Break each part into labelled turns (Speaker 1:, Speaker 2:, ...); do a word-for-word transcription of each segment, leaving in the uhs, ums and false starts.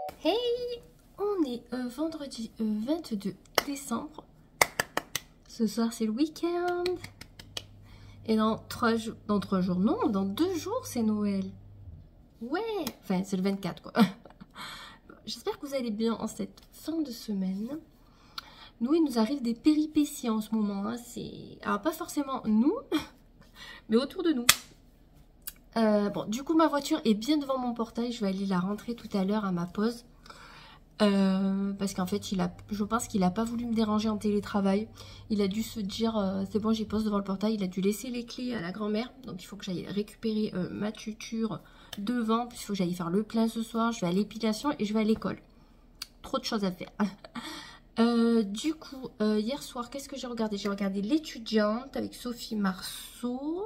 Speaker 1: Hey, on est euh, vendredi euh, vingt-deux décembre. Ce soir c'est le week-end. Et dans trois jours, dans trois jours, non, dans deux jours c'est Noël. Ouais, enfin c'est le vingt-quatre quoi. J'espère que vous allez bien en cette fin de semaine. Nous, il nous arrive des péripéties en ce moment. Hein. C'est, alors pas forcément nous, mais autour de nous. Euh, bon, du coup ma voiture est bien devant mon portail. Je vais aller la rentrer tout à l'heure à ma pause. Euh, parce qu'en fait, il a, je pense qu'il n'a pas voulu me déranger en télétravail. Il a dû se dire, euh, c'est bon, j'y pose devant le portail. Il a dû laisser les clés à la grand-mère. Donc, il faut que j'aille récupérer euh, ma tuture devant. Puis, il faut que j'aille faire le plein ce soir. Je vais à l'épilation et je vais à l'école. Trop de choses à faire. euh, du coup, euh, hier soir, qu'est-ce que j'ai regardé? J'ai regardé L'étudiante avec Sophie Marceau.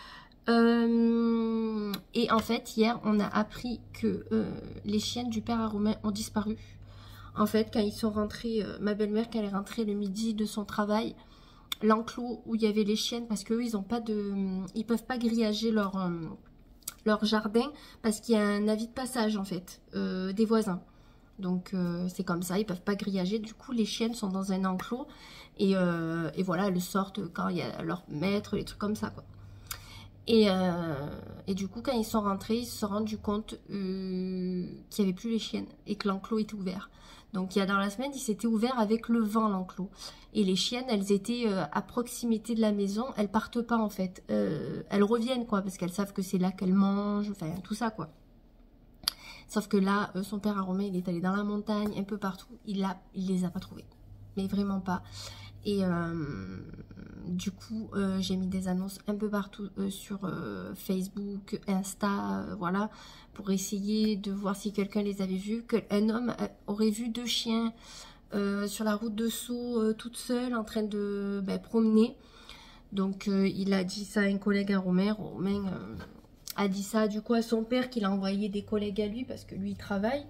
Speaker 1: Euh, et en fait, hier, on a appris que euh, les chiennes du père à Romain ont disparu. En fait, quand ils sont rentrés, euh, ma belle-mère, quand elle est rentrée le midi de son travail, l'enclos où il y avait les chiennes, parce qu'eux, ils ont pas de, ils peuvent pas grillager leur, euh, leur jardin, parce qu'il y a un avis de passage, en fait, euh, des voisins. Donc, euh, c'est comme ça, ils peuvent pas grillager. Du coup, les chiennes sont dans un enclos, et, euh, et voilà, elles sortent quand il y a leur maître, les trucs comme ça, quoi. Et, euh, et du coup, quand ils sont rentrés, ils se sont rendus compte euh, qu'il n'y avait plus les chiennes et que l'enclos était ouvert. Donc, il y a dans la semaine, il s'était ouvert avec le vent, l'enclos. Et les chiennes, elles étaient euh, à proximité de la maison. Elles partent pas, en fait. Euh, elles reviennent, quoi, parce qu'elles savent que c'est là qu'elles mangent, enfin, tout ça, quoi. Sauf que là, euh, son père à Romain, il est allé dans la montagne, un peu partout. Il, a, il les a pas trouvées. Mais vraiment pas. Et euh, du coup, euh, j'ai mis des annonces un peu partout euh, sur euh, Facebook, Insta, euh, voilà, pour essayer de voir si quelqu'un les avait vus. Qu'un homme aurait vu deux chiens euh, sur la route de Sceaux, euh, toute seule, en train de ben, promener. Donc, euh, il a dit ça à un collègue à Romain. Romain euh, a dit ça du coup à son père, qu'il a envoyé des collègues à lui, parce que lui, il travaille.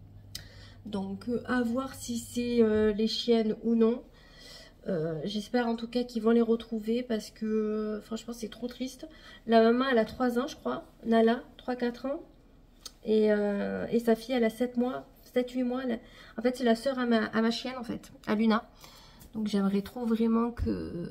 Speaker 1: Donc, euh, à voir si c'est euh, les chiennes ou non. Euh, J'espère en tout cas qu'ils vont les retrouver parce que euh, franchement c'est trop triste. La maman elle a trois ans je crois, Nala, trois quatre ans. Et, euh, et sa fille elle a sept mois, sept huit mois. Elle... En fait c'est la sœur à ma, à ma chienne en fait, à Luna. Donc j'aimerais trop vraiment que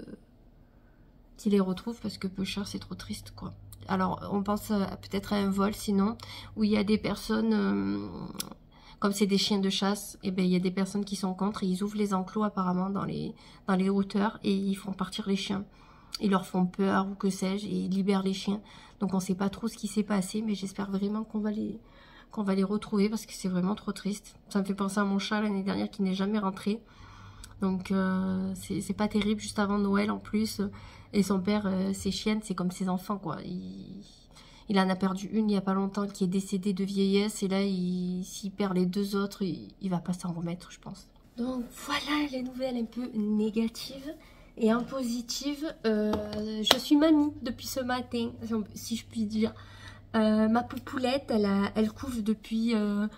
Speaker 1: qu'ils les retrouvent parce que peu cher c'est trop triste quoi. Alors on pense peut-être à un vol sinon, où il y a des personnes... Euh, comme c'est des chiens de chasse, et ben il y a des personnes qui sont contre et ils ouvrent les enclos apparemment dans les, dans les hauteurs et ils font partir les chiens. Ils leur font peur ou que sais-je et ils libèrent les chiens. Donc on ne sait pas trop ce qui s'est passé, mais j'espère vraiment qu'on va les qu'on va les retrouver parce que c'est vraiment trop triste. Ça me fait penser à mon chat l'année dernière qui n'est jamais rentré. Donc euh, c'est pas terrible, juste avant Noël en plus. Et son père, euh, ses chiennes, c'est comme ses enfants quoi. Il... Il en a perdu une il n'y a pas longtemps qui est décédée de vieillesse. Et là, s'il perd les deux autres, il, il va pas s'en remettre, je pense. Donc voilà les nouvelles un peu négatives. Et en positive, euh, je suis mamie depuis ce matin, si je puis dire. Euh, ma poupoulette, elle, a, elle couve depuis euh,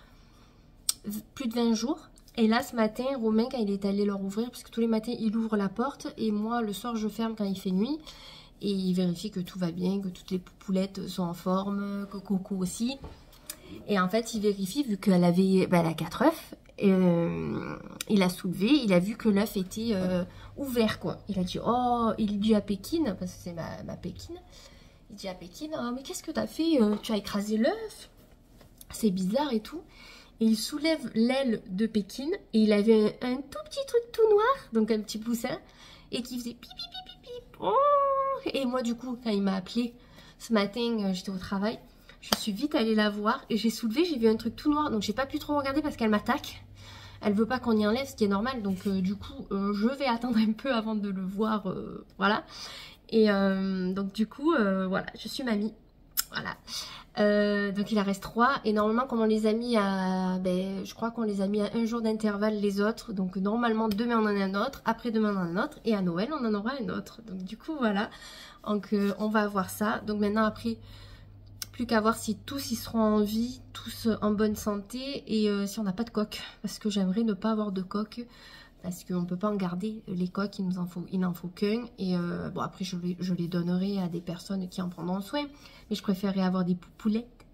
Speaker 1: plus de vingt jours. Et là, ce matin, Romain, quand il est allé leur ouvrir, parce que tous les matins, il ouvre la porte. Et moi, le soir, je ferme quand il fait nuit. Et il vérifie que tout va bien, que toutes les poupoulettes sont en forme, que Coco aussi. Et en fait, il vérifie, vu qu'elle avait ben, elle a quatre œufs, euh, il a soulevé, il a vu que l'œuf était euh, ouvert, quoi. Il a dit, oh, il dit à Pékin, parce que c'est ma, ma Pékin, il dit à Pékin, oh, mais qu'est-ce que t'as fait? Tu as écrasé l'œuf? C'est bizarre et tout. Et il soulève l'aile de Pékin, et il avait un, un tout petit truc tout noir, donc un petit poussin, et qui faisait pipi, pipi, pipi, oh. Et moi du coup quand il m'a appelé ce matin, euh, j'étais au travail, je suis vite allée la voir et j'ai soulevé, j'ai vu un truc tout noir, donc j'ai pas pu trop regarder parce qu'elle m'attaque. Elle veut pas qu'on y enlève, ce qui est normal, donc euh, du coup euh, je vais attendre un peu avant de le voir, euh, voilà. Et euh, donc du coup euh, voilà, je suis mamie, voilà. Euh, donc il en reste trois et normalement comme on les a mis à, ben, je crois qu'on les a mis à un jour d'intervalle les autres, donc normalement demain on en a un autre, après demain on en a un autre et à Noël on en aura un autre, donc du coup voilà, donc euh, on va avoir ça. Donc maintenant après plus qu'à voir si tous ils seront en vie, tous en bonne santé et euh, si on n'a pas de coq, parce que j'aimerais ne pas avoir de coq parce qu'on ne peut pas en garder les coqs, il nous en faut, il n'en faut qu'un. Et euh, bon après je les, je les donnerai à des personnes qui en prendront soin, mais je préférerais avoir des poupoulettes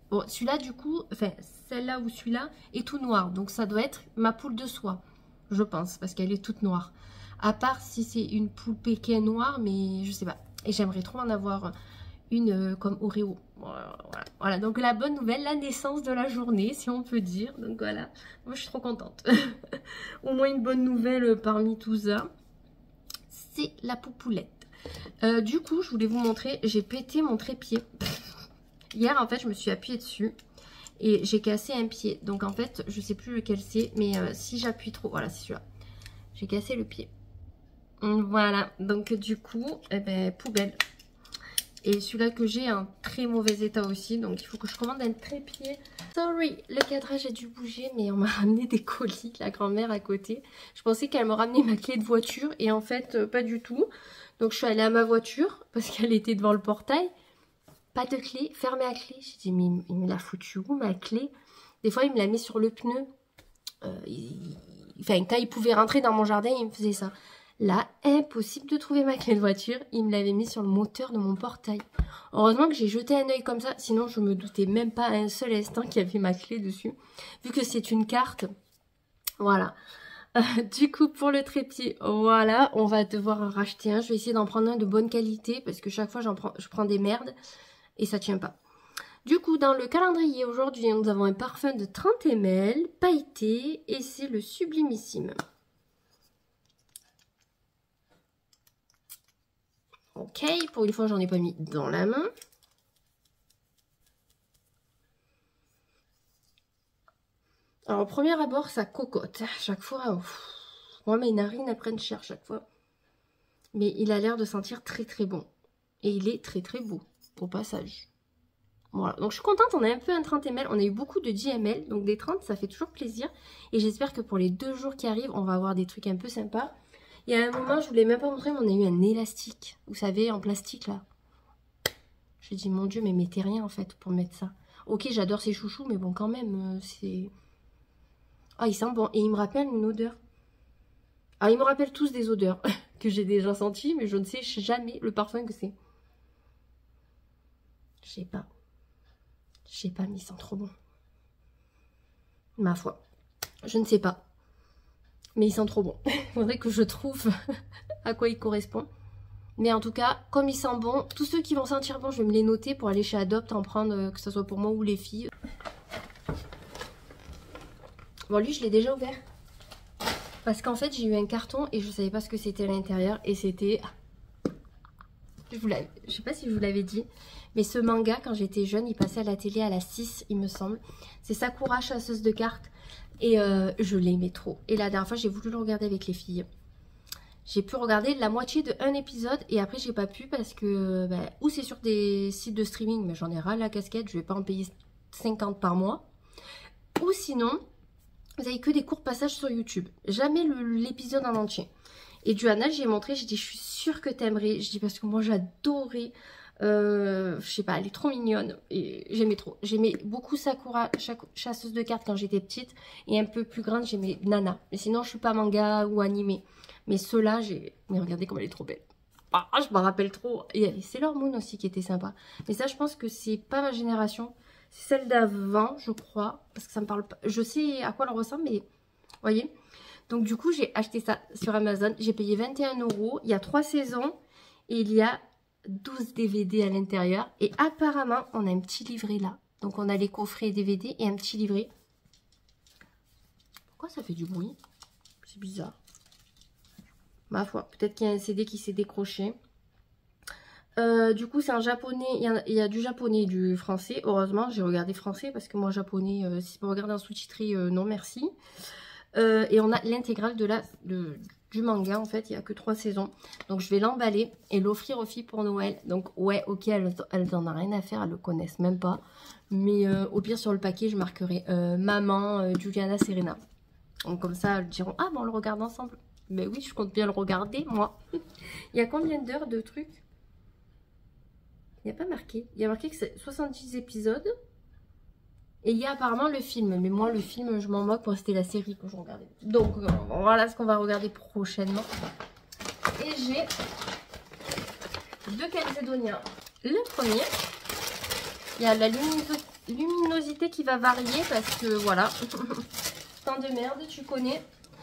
Speaker 1: Bon, celui-là, du coup, enfin, celle-là ou celui-là est tout noir. Donc, ça doit être ma poule de soie, je pense, parce qu'elle est toute noire. À part si c'est une poule pékin noire, mais je sais pas. Et j'aimerais trop en avoir une euh, comme Oreo. Voilà, voilà. Voilà, donc la bonne nouvelle, la naissance de la journée, si on peut dire. Donc voilà, moi je suis trop contente. Au moins une bonne nouvelle parmi tout ça. C'est la poupoulette. Euh, du coup, je voulais vous montrer, j'ai pété mon trépied. Hier, en fait, je me suis appuyée dessus et j'ai cassé un pied. Donc en fait, je sais plus lequel c'est, mais euh, si j'appuie trop, voilà, c'est celui-là. J'ai cassé le pied. Voilà, donc du coup, eh ben, poubelle. Et celui-là que j'ai en très mauvais état aussi, donc il faut que je commande un trépied. Sorry, le cadrage a dû bouger, mais on m'a ramené des colis, la grand-mère à côté. Je pensais qu'elle me ramenait ma clé de voiture, et en fait, euh, pas du tout. Donc je suis allée à ma voiture, parce qu'elle était devant le portail. Pas de clé, fermée à clé. J'ai dit, mais il me l'a foutu où, ma clé? Des fois, il me l'a mis sur le pneu. Euh, il... Enfin, quand il pouvait rentrer dans mon jardin, il me faisait ça. Là, impossible de trouver ma clé de voiture. Il me l'avait mis sur le moteur de mon portail. Heureusement que j'ai jeté un œil comme ça. Sinon, je me doutais même pas un seul instant qu'il y avait ma clé dessus. Vu que c'est une carte. Voilà. Euh, du coup, pour le trépied, voilà. On va devoir en racheter un. Je vais essayer d'en prendre un de bonne qualité. Parce que chaque fois, j'en prends, je prends des merdes. Et ça tient pas. Du coup, dans le calendrier, aujourd'hui, nous avons un parfum de trente millilitres. Pailleté. Et c'est le Sublimissime. Ok, pour une fois, j'en ai pas mis dans la main. Alors, au premier abord, ça cocotte. Chaque fois, pff, moi, mes narines, elles prennent cher chaque fois. Mais il a l'air de sentir très très bon. Et il est très très beau, au passage. Voilà, donc je suis contente, on a un peu un trente millilitres. On a eu beaucoup de dix millilitres, donc des trente, ça fait toujours plaisir. Et j'espère que pour les deux jours qui arrivent, on va avoir des trucs un peu sympas. Il y a un moment, je ne vous l'ai même pas montré, mais on a eu un élastique. Vous savez, en plastique, là. J'ai dit, mon Dieu, mais mettez rien, en fait, pour mettre ça. Ok, j'adore ces chouchous, mais bon, quand même, euh, c'est... Ah, il sent bon. Et il me rappelle une odeur. Ah, ils me rappellent tous des odeurs que j'ai déjà senties, mais je ne sais jamais le parfum que c'est. Je sais pas. Je sais pas, mais il sent trop bon. Ma foi. Je ne sais pas. Mais il sent trop bon. Il faudrait que je trouve à quoi il correspond. Mais en tout cas, comme il sent bon, tous ceux qui vont sentir bon, je vais me les noter pour aller chez Adopt, en prendre, que ce soit pour moi ou les filles. Bon, lui, je l'ai déjà ouvert. Parce qu'en fait, j'ai eu un carton et je savais pas ce que c'était à l'intérieur. Et c'était... Je vous l'avais... Je sais pas si je vous l'avais dit. Mais ce manga, quand j'étais jeune, il passait à la télé à la six, il me semble. C'est Sakura, chasseuse de cartes. Et euh, je l'aimais trop. Et la dernière fois, j'ai voulu le regarder avec les filles. J'ai pu regarder la moitié de un épisode. Et après, j'ai pas pu parce que... Bah, ou c'est sur des sites de streaming, mais j'en ai ras la casquette. Je vais pas en payer cinquante par mois. Ou sinon... Vous avez que des courts passages sur YouTube. Jamais l'épisode en entier. Et Johanna, j'ai montré, j'ai dit, je suis sûre que t'aimerais. Je dis, parce que moi, j'adorais. Euh, je sais pas, elle est trop mignonne. Et j'aimais trop. J'aimais beaucoup Sakura, chasseuse de cartes quand j'étais petite. Et un peu plus grande, j'aimais Nana. Mais sinon, je suis pas manga ou animé. Mais ceux-là, j'ai... Mais regardez comme elle est trop belle. Ah, je m'en rappelle trop. Et il y avait Sailor Moon aussi qui était sympa. Mais ça, je pense que c'est pas ma génération. C'est celle d'avant, je crois, parce que ça me parle pas. Je sais à quoi elle ressemble, mais vous voyez. Donc du coup, j'ai acheté ça sur Amazon. J'ai payé vingt et un euros. Il y a trois saisons et il y a douze D V D à l'intérieur. Et apparemment, on a un petit livret là. Donc on a les coffrets D V D et un petit livret. Pourquoi ça fait du bruit? C'est bizarre. Ma foi, peut-être qu'il y a un C D qui s'est décroché. Euh, du coup, c'est en japonais. Il y, a, il y a du japonais et du français. Heureusement, j'ai regardé français parce que moi, japonais, euh, si vous regardez en sous-titré, euh, non, merci. Euh, et on a l'intégrale de la, de, du manga. En fait, il n'y a que trois saisons. Donc, je vais l'emballer et l'offrir aux filles pour Noël. Donc, ouais, ok, elles, elles en ont rien à faire. Elles le connaissent même pas. Mais euh, au pire, sur le paquet, je marquerai euh, maman, euh, Juliana, Serena. Donc, comme ça, elles diront, ah, bon, on le regarde ensemble. Mais oui, je compte bien le regarder, moi. Il y a combien d'heures de trucs? Il n'y a pas marqué. Il y a marqué que c'est soixante-dix épisodes. Et il y a apparemment le film. Mais moi, le film, je m'en moque. Pour c'était la série que je regardais. Donc, euh, voilà ce qu'on va regarder prochainement. Et j'ai deux Calzedonia. Le premier, il y a la luminosité, luminosité qui va varier parce que voilà, tant de merde, tu connais.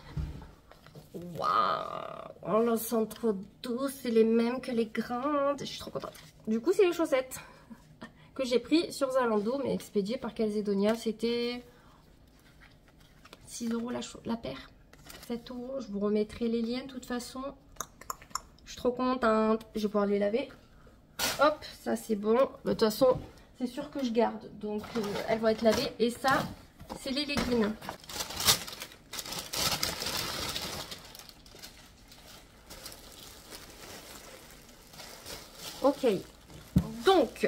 Speaker 1: Waouh, on le sent trop doux, c'est les mêmes que les grandes. Je suis trop contente. Du coup, c'est les chaussettes que j'ai pris sur Zalando, mais expédiées par Calzedonia. C'était six euros la, la paire. sept euros. Je vous remettrai les liens de toute façon. Je suis trop contente. Je vais pouvoir les laver. Hop, ça c'est bon. De toute façon, c'est sûr que je garde. Donc, euh, elles vont être lavées. Et ça, c'est les leggings. Ok. Donc,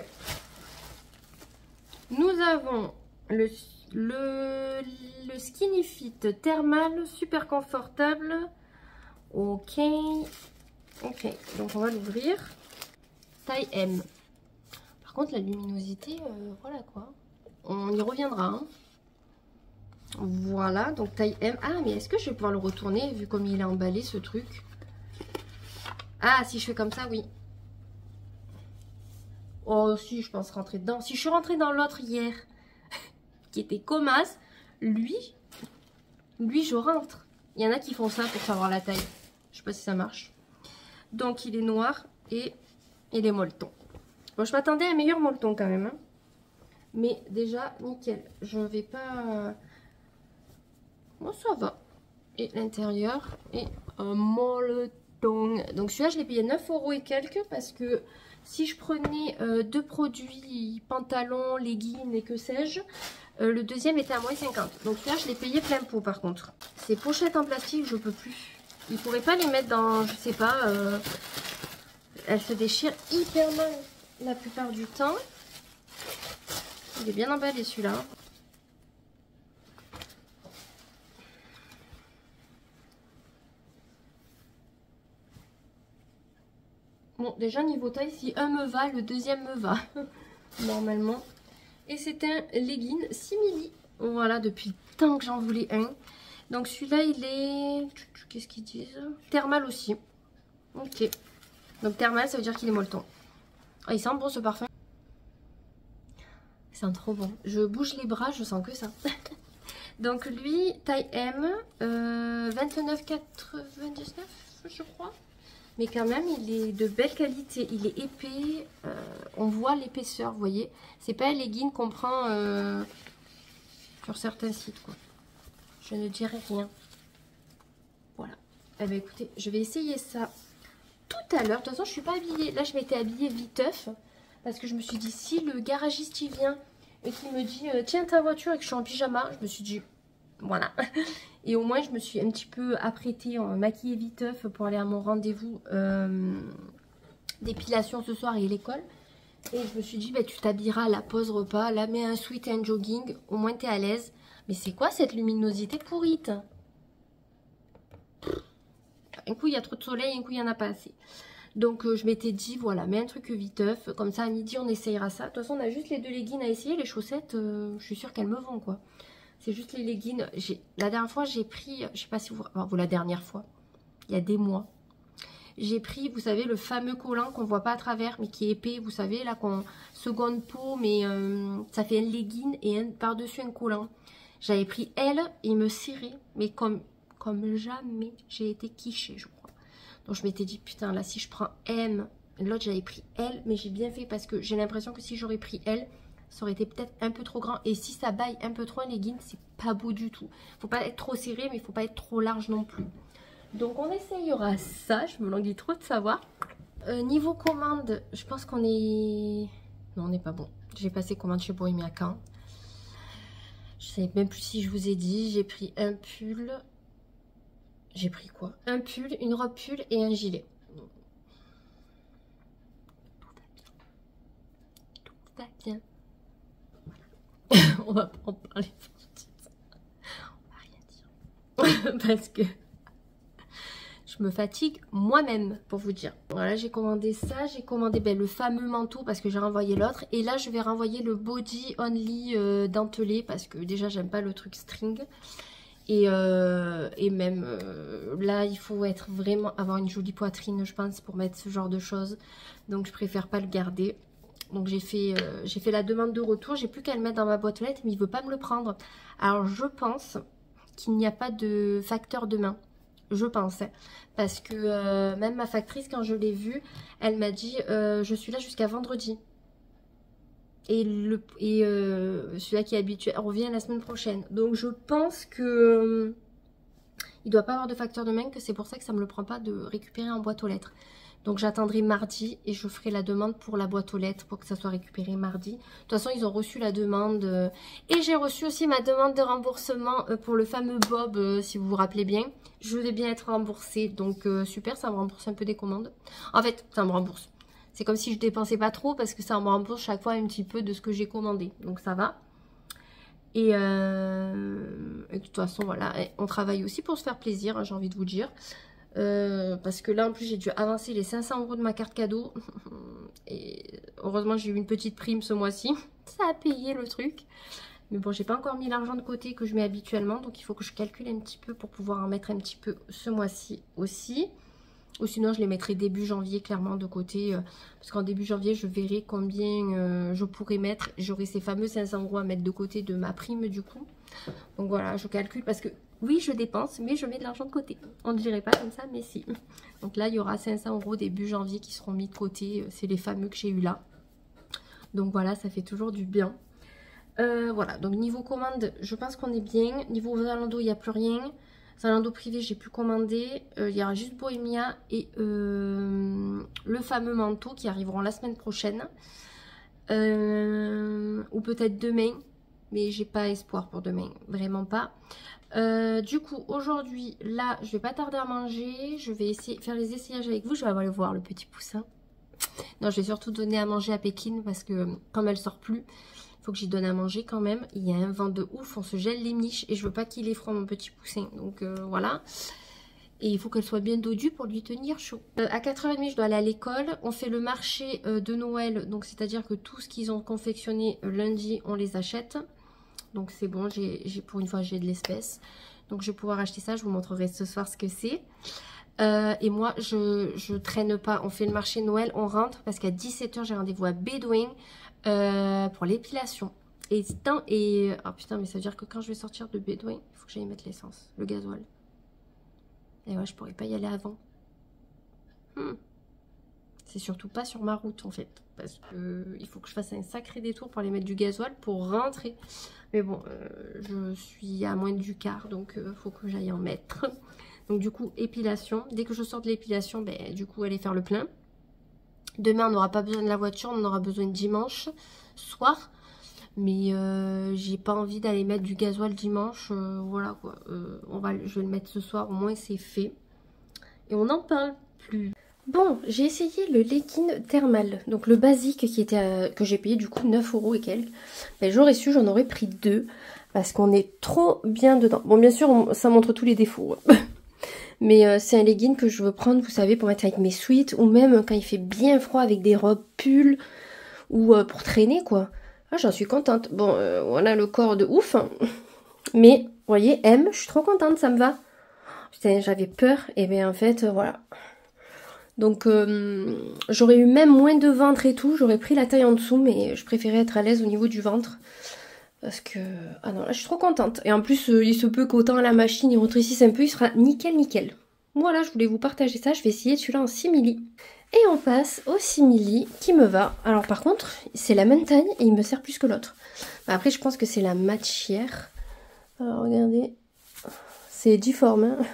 Speaker 1: nous avons le, le, le Skinny Fit thermal, super confortable. Ok. Ok, donc on va l'ouvrir. Taille M. Par contre, la luminosité, euh, voilà quoi. On y reviendra. Hein. Voilà, donc taille M. Ah, mais est-ce que je vais pouvoir le retourner vu comme il est emballé ce truc? Ah, si je fais comme ça, oui. Oh, si, je pense rentrer dedans. Si je suis rentrée dans l'autre hier, qui était Comas, lui, lui, je rentre. Il y en a qui font ça pour savoir la taille. Je sais pas si ça marche. Donc, il est noir et il est molleton. Bon, je m'attendais à un meilleur molleton quand même. Hein. Mais déjà, nickel. Je ne vais pas... Bon, ça va. Et l'intérieur est un molleton. Donc, celui-là, je l'ai payé neuf euros et quelques parce que si je prenais euh, deux produits, pantalons, leggings et que sais-je, euh, le deuxième était à moins cinquante. Donc, celui-là, je l'ai payé plein pot par contre. Ces pochettes en plastique, je peux plus. Ils ne pourraient pas les mettre dans, je sais pas... Euh... Elles se déchirent hyper mal la plupart du temps. Il est bien emballé celui-là. Bon, déjà niveau taille, si un me va, le deuxième me va. Normalement. Et c'est un legging simili. Voilà, depuis le temps que j'en voulais un. Donc celui-là, il est... Qu'est-ce qu'ils disent? Thermal aussi. Ok. Donc thermal, ça veut dire qu'il est molleton. Ah, il sent bon ce parfum. Il sent trop bon. Je bouge les bras, je sens que ça. Donc lui, taille M, euh, vingt-neuf quatre-vingt-dix-neuf, je crois. Mais quand même, il est de belle qualité. Il est épais. Euh, on voit l'épaisseur, vous voyez. C'est pas un legging qu'on prend euh, sur certains sites, quoi. Je ne dirai rien. Voilà. Eh bien, écoutez, je vais essayer ça tout à l'heure. De toute façon, je suis pas habillée. Là, je m'étais habillée viteuf. Parce que je me suis dit, si le garagiste y vient et qu'il me dit, euh, tiens ta voiture et que je suis en pyjama, je me suis dit, voilà. Et au moins, je me suis un petit peu apprêtée, en maquillée viteuf pour aller à mon rendez-vous euh, d'épilation ce soir et l'école. Et je me suis dit, bah, tu t'habilleras à la pause repas, là, mets un sweat et un jogging, au moins tu es à l'aise. Mais c'est quoi cette luminosité pourrite? Un coup, il y a trop de soleil, un coup, il n'y en a pas assez. Donc, euh, je m'étais dit, voilà, mets un truc viteuf. Comme ça, à midi, on essayera ça. De toute façon, on a juste les deux leggings à essayer. Les chaussettes, euh, je suis sûre qu'elles me vont, quoi. C'est juste les leggings. La dernière fois, j'ai pris, je sais pas si vous... Enfin, vous, la dernière fois, il y a des mois. J'ai pris, vous savez, le fameux collant qu'on voit pas à travers, mais qui est épais. Vous savez, là, qu'on seconde peau, mais euh, ça fait un legging et un par-dessus un collant. J'avais pris L et il me serrait. Mais comme, comme jamais, j'ai été quichée, je crois. Donc, je m'étais dit, putain, là, si je prends M, l'autre, j'avais pris L, mais j'ai bien fait parce que j'ai l'impression que si j'aurais pris L, ça aurait été peut-être un peu trop grand. Et si ça baille un peu trop un legging, c'est pas beau du tout. Faut pas être trop serré, mais il faut pas être trop large non plus. Donc, on essayera ça. Je me languis trop de savoir. Euh, niveau commande, je pense qu'on est... Non, on n'est pas bon. J'ai passé commande chez Bohemian à Caen. Je sais même plus si je vous ai dit. J'ai pris un pull... J'ai pris quoi? Un pull, une robe pull et un gilet. Tout va bien. Tout va bien. On va pas en parler. On va rien dire. Parce que je me fatigue moi-même, pour vous dire. Voilà, j'ai commandé ça. J'ai commandé ben, le fameux manteau parce que j'ai renvoyé l'autre. Et là, je vais renvoyer le body only euh, dentelé parce que déjà, j'aime pas le truc string. Et, euh, et même euh, là, il faut être vraiment avoir une jolie poitrine, je pense, pour mettre ce genre de choses. Donc, je préfère pas le garder. Donc j'ai fait, euh, j'ai fait la demande de retour. J'ai plus qu'à le mettre dans ma boîte aux lettres, mais il veut pas me le prendre. Alors je pense qu'il n'y a pas de facteur de main. Je pense. Hein, parce que euh, même ma factrice, quand je l'ai vue, elle m'a dit euh, je suis là jusqu'à vendredi. Et, le, et euh, celui-là qui est habitué revient la semaine prochaine. Donc je pense que euh, il ne doit pas avoir de facteur de main, que c'est pour ça que ça ne me le prend pas de récupérer en boîte aux lettres. Donc j'attendrai mardi et je ferai la demande pour la boîte aux lettres pour que ça soit récupéré mardi. De toute façon, ils ont reçu la demande. Euh, et j'ai reçu aussi ma demande de remboursement euh, pour le fameux Bob, euh, si vous vous rappelez bien. Je vais bien être remboursée. Donc euh, super, ça me rembourse un peu des commandes. En fait, ça me rembourse. C'est comme si je dépensais pas trop parce que ça me rembourse chaque fois un petit peu de ce que j'ai commandé. Donc ça va. Et, euh, et de toute façon, voilà. Et on travaille aussi pour se faire plaisir, hein, j'ai envie de vous dire. Euh, parce que là en plus j'ai dû avancer les cinq cents euros de ma carte cadeau et heureusement j'ai eu une petite prime ce mois-ci, ça a payé le truc, mais bon j'ai pas encore mis l'argent de côté que je mets habituellement, donc il faut que je calcule un petit peu pour pouvoir en mettre un petit peu ce mois-ci aussi, ou sinon je les mettrai début janvier clairement de côté, euh, parce qu'en début janvier je verrai combien euh, je pourrais mettre, j'aurai ces fameux cinq cents euros à mettre de côté de ma prime du coup, donc voilà je calcule parce que oui, je dépense, mais je mets de l'argent de côté. On ne dirait pas comme ça, mais si. Donc là, il y aura cinq cents euros début janvier qui seront mis de côté. C'est les fameux que j'ai eu là. Donc voilà, ça fait toujours du bien. Euh, voilà, donc niveau commande, je pense qu'on est bien. Niveau Zalando, il n'y a plus rien. Zalando privé, j'ai pu commander. Euh, il y aura juste Bohemia et euh, le fameux manteau qui arriveront la semaine prochaine. Euh, ou peut-être demain. Mais j'ai pas espoir pour demain. Vraiment pas. Euh, du coup, aujourd'hui, là, je vais pas tarder à manger. Je vais essayer faire les essayages avec vous. Je vais aller voir le petit poussin. Non, je vais surtout donner à manger à Pékin parce que comme elle sort plus, il faut que j'y donne à manger quand même. Il y a un vent de ouf, on se gèle les miches et je veux pas qu'il ait froid mon petit poussin. Donc euh, voilà. Et il faut qu'elle soit bien dodue pour lui tenir chaud. Euh, à quatre heures trente, je dois aller à l'école. On fait le marché euh, de Noël. Donc c'est-à-dire que tout ce qu'ils ont confectionné euh, lundi, on les achète. Donc c'est bon, j'ai pour une fois j'ai de l'espèce. Donc je vais pouvoir acheter ça, je vous montrerai ce soir ce que c'est. Euh, et moi je, je traîne pas, on fait le marché de Noël, on rentre parce qu'à dix-sept heures j'ai rendez-vous à Bédouin euh, pour l'épilation. Et, et oh putain mais ça veut dire que quand je vais sortir de Bédouin, il faut que j'aille mettre l'essence, le gasoil. Et ouais je pourrais pas y aller avant. Hmm. C'est surtout pas sur ma route en fait. Parce que il faut que je fasse un sacré détour pour aller mettre du gasoil pour rentrer. Mais bon, euh, je suis à moins du quart, donc il euh, faut que j'aille en mettre. Donc du coup, épilation. Dès que je sors de l'épilation, ben, du coup, aller faire le plein. Demain, on n'aura pas besoin de la voiture, on en aura besoin dimanche soir. Mais euh, j'ai pas envie d'aller mettre du gasoil dimanche. Euh, voilà quoi. Euh, on va, je vais le mettre ce soir, au moins c'est fait. Et on n'en parle plus. Bon, j'ai essayé le legging thermal, donc le basique qui était à, que j'ai payé du coup neuf euros et quelques. Mais j'aurais su, j'en aurais pris deux parce qu'on est trop bien dedans. Bon, bien sûr, on, ça montre tous les défauts. Mais euh, c'est un legging que je veux prendre, vous savez, pour mettre avec mes sweats ou même quand il fait bien froid avec des robes pulls ou euh, pour traîner quoi. Ah, j'en suis contente. Bon, euh, voilà le corps de ouf. Hein. Mais, vous voyez, M, je suis trop contente, ça me va. Putain, j'avais peur et bien en fait, euh, voilà. Donc euh, j'aurais eu même moins de ventre et tout, j'aurais pris la taille en dessous, mais je préférais être à l'aise au niveau du ventre. Parce que, ah non, là je suis trop contente. Et en plus, euh, il se peut qu'autant la machine il rétrécisse un peu, il sera nickel nickel. Voilà, je voulais vous partager ça, je vais essayer celui-là en simili. Et on passe au simili qui me va. Alors par contre, c'est la même taille et il me sert plus que l'autre. Après je pense que c'est la matière. Alors regardez, c'est difforme, hein.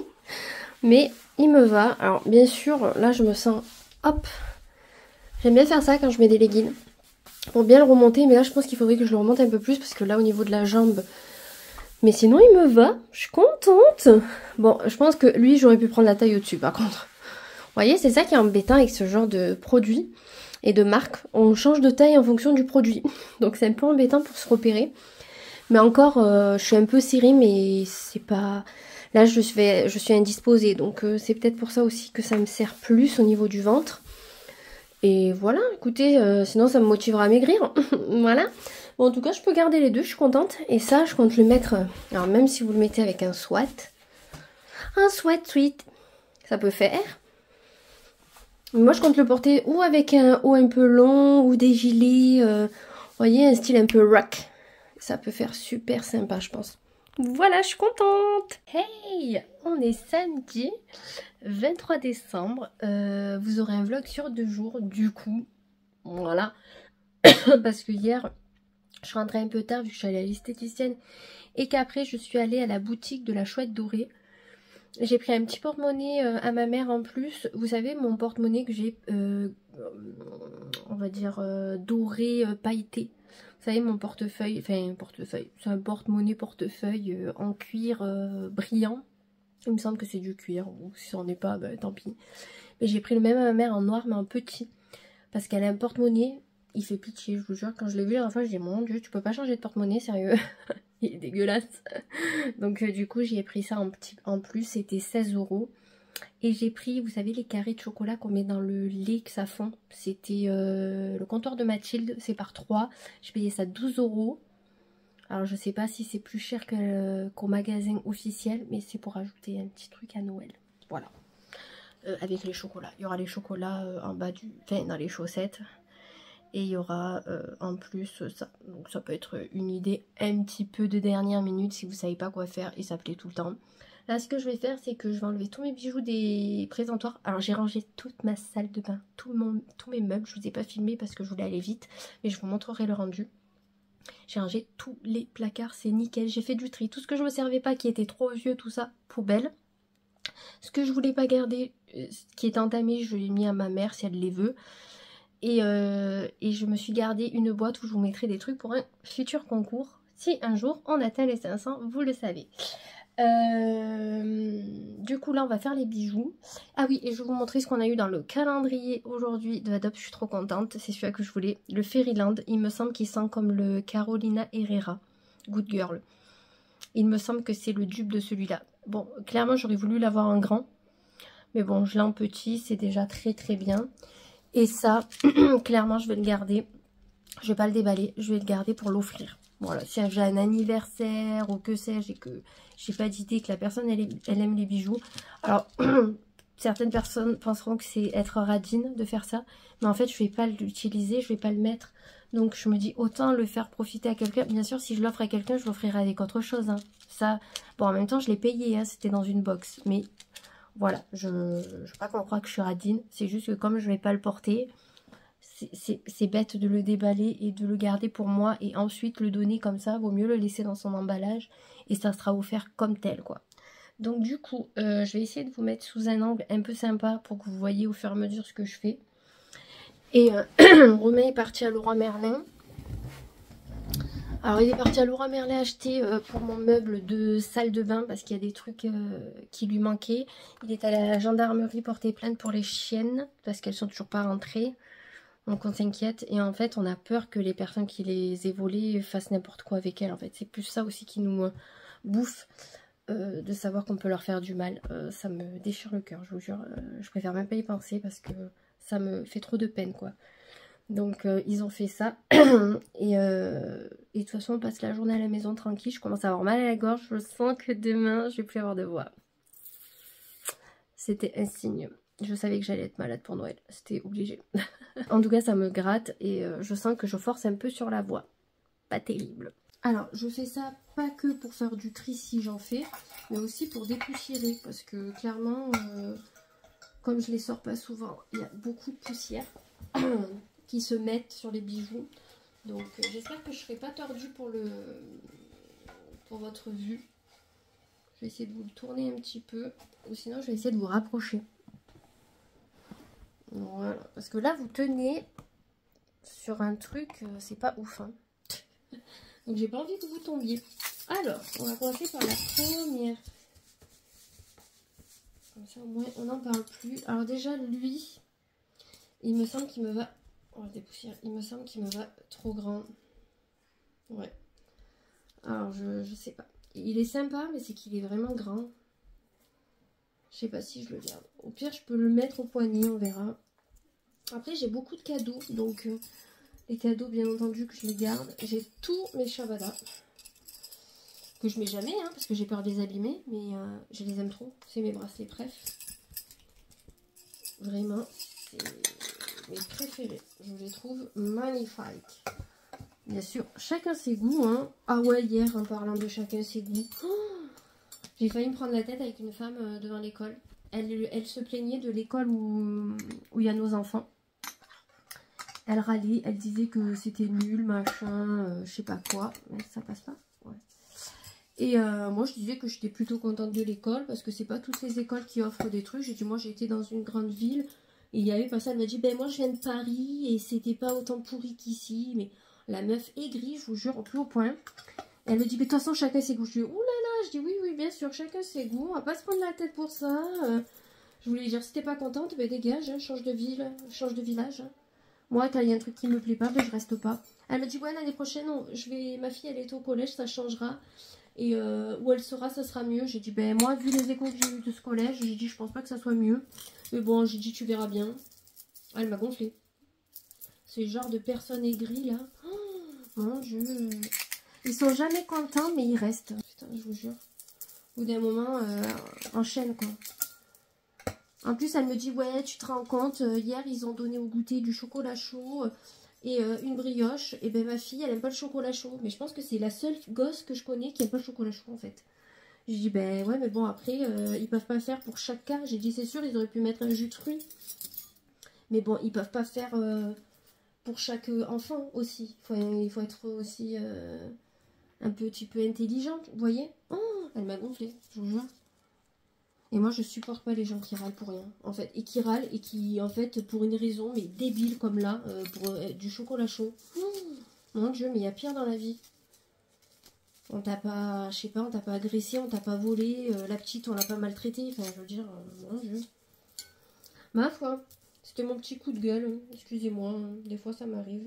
Speaker 1: Mais il me va. Alors bien sûr, là je me sens, hop, j'aime bien faire ça quand je mets des leggings. Pour bien le remonter, mais là je pense qu'il faudrait que je le remonte un peu plus parce que là au niveau de la jambe... Mais sinon il me va, je suis contente. Bon, je pense que lui j'aurais pu prendre la taille au-dessus par contre. Vous voyez, c'est ça qui est embêtant avec ce genre de produit et de marque. On change de taille en fonction du produit. Donc c'est un peu embêtant pour se repérer. Mais encore, euh, je suis un peu serrée, mais c'est pas... Là, je suis, je suis indisposée, donc euh, c'est peut-être pour ça aussi que ça me sert plus au niveau du ventre. Et voilà, écoutez, euh, sinon ça me motivera à maigrir. Voilà. Bon, en tout cas, je peux garder les deux, je suis contente. Et ça, je compte le mettre... Alors, même si vous le mettez avec un sweat, un sweat sweat, ça peut faire. Moi, je compte le porter ou avec un haut un peu long ou des gilets. Euh, vous voyez, un style un peu rock. Ça peut faire super sympa, je pense. Voilà, je suis contente. Hey, on est samedi vingt-trois décembre. Euh, vous aurez un vlog sur deux jours, du coup. Voilà. Parce que hier, je suis rentrée un peu tard vu que je suis allée à l'esthéticienne. Et qu'après, je suis allée à la boutique de la Chouette Dorée. J'ai pris un petit porte-monnaie euh, à ma mère en plus. Vous savez, mon porte-monnaie que j'ai, euh, on va dire, euh, doré, euh, pailleté. Vous savez, mon portefeuille, enfin, portefeuille, c'est un porte-monnaie portefeuille euh, en cuir euh, brillant. Il me semble que c'est du cuir, ou si c'en est pas, bah, tant pis. Mais j'ai pris le même à ma mère en noir, mais en petit. Parce qu'elle a un porte-monnaie, il fait pitié, je vous jure. Quand je l'ai vu la dernière fois, je dis, mon Dieu, tu peux pas changer de porte-monnaie, sérieux. Il est dégueulasse. Donc euh, du coup j'ai pris ça en, petit, en plus, c'était seize euros. Et j'ai pris, vous savez, les carrés de chocolat qu'on met dans le lait que ça fond. C'était euh, le comptoir de Mathilde, c'est par trois. J'ai payé ça douze euros. Alors je sais pas si c'est plus cher qu'au euh, qu'au magasin officiel, mais c'est pour ajouter un petit truc à Noël. Voilà. Euh, avec les chocolats. Il y aura les chocolats euh, en bas du... Enfin, dans les chaussettes. Et il y aura euh, en plus ça. Donc ça peut être une idée un petit peu de dernière minute si vous savez pas quoi faire et ça plaît tout le temps. Là ce que je vais faire c'est que je vais enlever tous mes bijoux des présentoirs. Alors j'ai rangé toute ma salle de bain, tout mon, tous mes meubles. Je vous ai pas filmé parce que je voulais aller vite. Mais je vous montrerai le rendu. J'ai rangé tous les placards, c'est nickel. J'ai fait du tri. Tout ce que je me servais pas qui était trop vieux, tout ça, poubelle. Ce que je voulais pas garder, ce qui est entamé, je l'ai mis à ma mère si elle les veut. Et, euh, et je me suis gardé une boîte où je vous mettrai des trucs pour un futur concours. Si un jour on atteint les cinq cents, vous le savez. Euh, du coup là on va faire les bijoux. Ah oui, et je vais vous montrer ce qu'on a eu dans le calendrier aujourd'hui de Adobe. Je suis trop contente, c'est celui-là que je voulais. Le Fairyland, il me semble qu'il sent comme le Carolina Herrera Good Girl. Il me semble que c'est le dupe de celui-là. Bon, clairement j'aurais voulu l'avoir en grand. Mais bon, je l'ai en petit, c'est déjà très très bien. Et ça, clairement, je vais le garder. Je vais pas le déballer, je vais le garder pour l'offrir. Voilà, si j'ai un anniversaire ou que sais-je et que j'ai pas d'idée que la personne, elle, elle aime les bijoux. Alors, certaines personnes penseront que c'est être radine de faire ça. Mais en fait, je vais pas l'utiliser, je vais pas le mettre. Donc, je me dis autant le faire profiter à quelqu'un. Bien sûr, si je l'offre à quelqu'un, je l'offrirai avec autre chose. Hein. Ça, bon, en même temps, je l'ai payé, hein, c'était dans une box. Mais... Voilà, je ne veux pas qu'on croie que je suis radine. C'est juste que comme je ne vais pas le porter, c'est bête de le déballer et de le garder pour moi. Et ensuite le donner comme ça, vaut mieux le laisser dans son emballage. Et ça sera offert comme tel, quoi. Donc du coup, euh, je vais essayer de vous mettre sous un angle un peu sympa pour que vous voyez au fur et à mesure ce que je fais. Et euh, Romain est parti à Leroy Merlin. Alors il est parti à Leroy Merlin acheter euh, pour mon meuble de salle de bain parce qu'il y a des trucs euh, qui lui manquaient. Il est allé à la gendarmerie porter plainte pour les chiennes parce qu'elles sont toujours pas rentrées. Donc on s'inquiète et en fait on a peur que les personnes qui les aient volées fassent n'importe quoi avec elles. En fait c'est plus ça aussi qui nous euh, bouffe euh, de savoir qu'on peut leur faire du mal. Euh, ça me déchire le cœur, je vous jure. Euh, je préfère même pas y penser parce que ça me fait trop de peine quoi. Donc euh, ils ont fait ça et, euh, et de toute façon on passe la journée à la maison tranquille. Je commence à avoir mal à la gorge, je sens que demain je vais plus avoir de voix. C'était un signe, je savais que j'allais être malade pour Noël, c'était obligé. En tout cas ça me gratte et euh, je sens que je force un peu sur la voix, pas terrible. Alors je fais ça pas que pour faire du tri si j'en fais, mais aussi pour dépoussiérer parce que clairement euh, comme je les sors pas souvent, il y a beaucoup de poussière qui se mettent sur les bijoux. Donc euh, j'espère que je ne serai pas tordue pour le pour votre vue. Je vais essayer de vous le tourner un petit peu. Ou sinon je vais essayer de vous rapprocher. Voilà. Parce que là vous tenez sur un truc, euh, c'est pas ouf. Hein. Donc j'ai pas envie que vous tombiez. Alors, on va commencer par la première. Comme ça au moins on n'en parle plus. Alors déjà lui, il me semble qu'il me va... On va dépoussiérer. Il me semble qu'il me va trop grand. Ouais. Alors, je, je sais pas. Il est sympa, mais c'est qu'il est vraiment grand. Je sais pas si je le garde. Au pire, je peux le mettre au poignet, on verra. Après, j'ai beaucoup de cadeaux. Donc, euh, les cadeaux, bien entendu, que je les garde. J'ai tous mes Shabada. Que je mets jamais, hein, parce que j'ai peur de les abîmer. Mais euh, je les aime trop. C'est mes bracelets, bref. Vraiment. c'est mes préférés. Je les trouve magnifiques. Bien sûr, chacun ses goûts. Hein. Ah ouais, hier, en parlant de chacun ses goûts, oh, j'ai failli me prendre la tête avec une femme euh, devant l'école. Elle, elle se plaignait de l'école où où il y a nos enfants. Elle râlait, elle disait que c'était nul, machin, euh, je sais pas quoi. Mais ça passe pas. Ouais. Et euh, moi, je disais que j'étais plutôt contente de l'école parce que c'est pas toutes les écoles qui offrent des trucs. J'ai dit, moi, j'ai été dans une grande ville et il y avait pas ça. Elle m'a dit, ben moi, je viens de Paris et c'était pas autant pourri qu'ici. Mais la meuf aigrie, je vous jure, au plus haut point. Elle me dit, mais de toute façon, chacun ses goûts. Je dis, oulala, je dis, oui, oui, bien sûr, chacun ses goûts. On va pas se prendre la tête pour ça. Euh, je voulais dire, si t'es pas contente, ben dégage, hein, change de ville, change de village. Hein. Moi, quand il y a un truc qui me plaît pas, ben je reste pas. Elle me dit, ouais, l'année prochaine, on, je vais, ma fille, elle est au collège, ça changera. Et euh, où elle sera, ça sera mieux. J'ai dit, ben moi, vu les échos que j'ai eu de ce collège, j'ai dit, je pense pas que ça soit mieux. Mais bon, j'ai dit, tu verras bien. Elle m'a gonflé. C'est le genre de personnes aigries, là. Oh, mon Dieu. Ils sont jamais contents, mais ils restent. Putain, je vous jure. Au bout d'un moment, euh, enchaîne, quoi. En plus, elle me dit, ouais, tu te rends compte, euh, hier, ils ont donné au goûter du chocolat chaud euh, et euh, une brioche. Et ben ma fille, elle aime pas le chocolat chaud. Mais je pense que c'est la seule gosse que je connais qui aime pas le chocolat chaud, en fait. J'ai dit, ben ouais, mais bon, après, euh, ils peuvent pas faire pour chaque cas. J'ai dit, c'est sûr, ils auraient pu mettre un jus de fruits. Mais bon, ils peuvent pas faire euh, pour chaque enfant aussi. Faut, il faut être aussi euh, un petit peu intelligente, vous voyez. Oh, elle m'a gonflé, je vous jure. Et moi, je supporte pas les gens qui râlent pour rien, en fait. Et qui râlent, et qui, en fait, pour une raison, mais débile comme là, euh, pour euh, du chocolat chaud. Oh, mon Dieu, mais il y a pire dans la vie. On t'a pas, je sais pas, on t'a pas agressé, on t'a pas volé, euh, la petite, on l'a pas maltraitée. Enfin, je veux dire, euh, mon Dieu. Ma foi, c'était mon petit coup de gueule. Excusez-moi, hein, des fois ça m'arrive.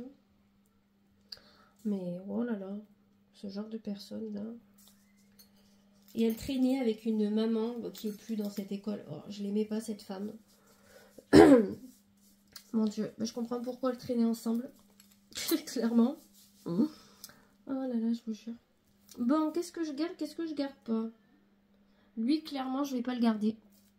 Speaker 1: Mais, oh là là, ce genre de personne, là. Et elle traînait avec une maman qui est plus dans cette école. Oh, je l'aimais pas, cette femme. Mon Dieu, je comprends pourquoi elle traînait ensemble. Clairement. Oh là là, je vous jure. Bon, qu'est-ce que je garde, qu'est-ce que je garde pas? Lui, clairement, je vais pas le garder.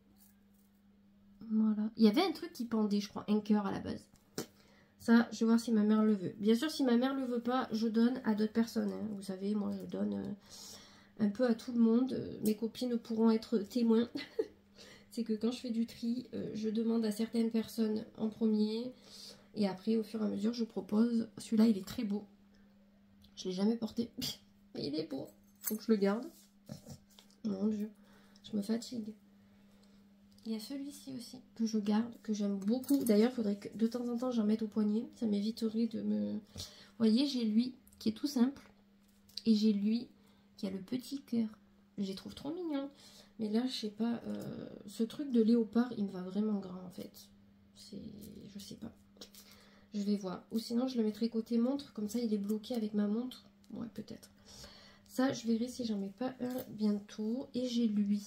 Speaker 1: Voilà. Il y avait un truc qui pendait, je crois, un cœur à la base. Ça, je vais voir si ma mère le veut. Bien sûr, si ma mère le veut pas, je donne à d'autres personnes. Hein. Vous savez, moi, je donne... Euh... un peu à tout le monde. Mes copines pourront être témoins. C'est que quand je fais du tri, euh, je demande à certaines personnes en premier. Et après, au fur et à mesure, je propose. Celui-là, il est très beau. Je ne l'ai jamais porté. Mais il est beau. Faut que je le garde. Mon Dieu. Je me fatigue. Il y a celui-ci aussi que je garde, que j'aime beaucoup. D'ailleurs, il faudrait que de temps en temps, j'en mette au poignet. Ça m'éviterait de me... Vous voyez, j'ai lui qui est tout simple. Et j'ai lui qui a le petit cœur. Je les trouve trop mignons. Mais là, je sais pas, euh, ce truc de léopard, il me va vraiment grand en fait. C'est, je sais pas. Je vais voir. Ou sinon, je le mettrai côté montre, comme ça, il est bloqué avec ma montre. Ouais, peut-être. Ça, je verrai si j'en mets pas un bientôt. Et j'ai lui,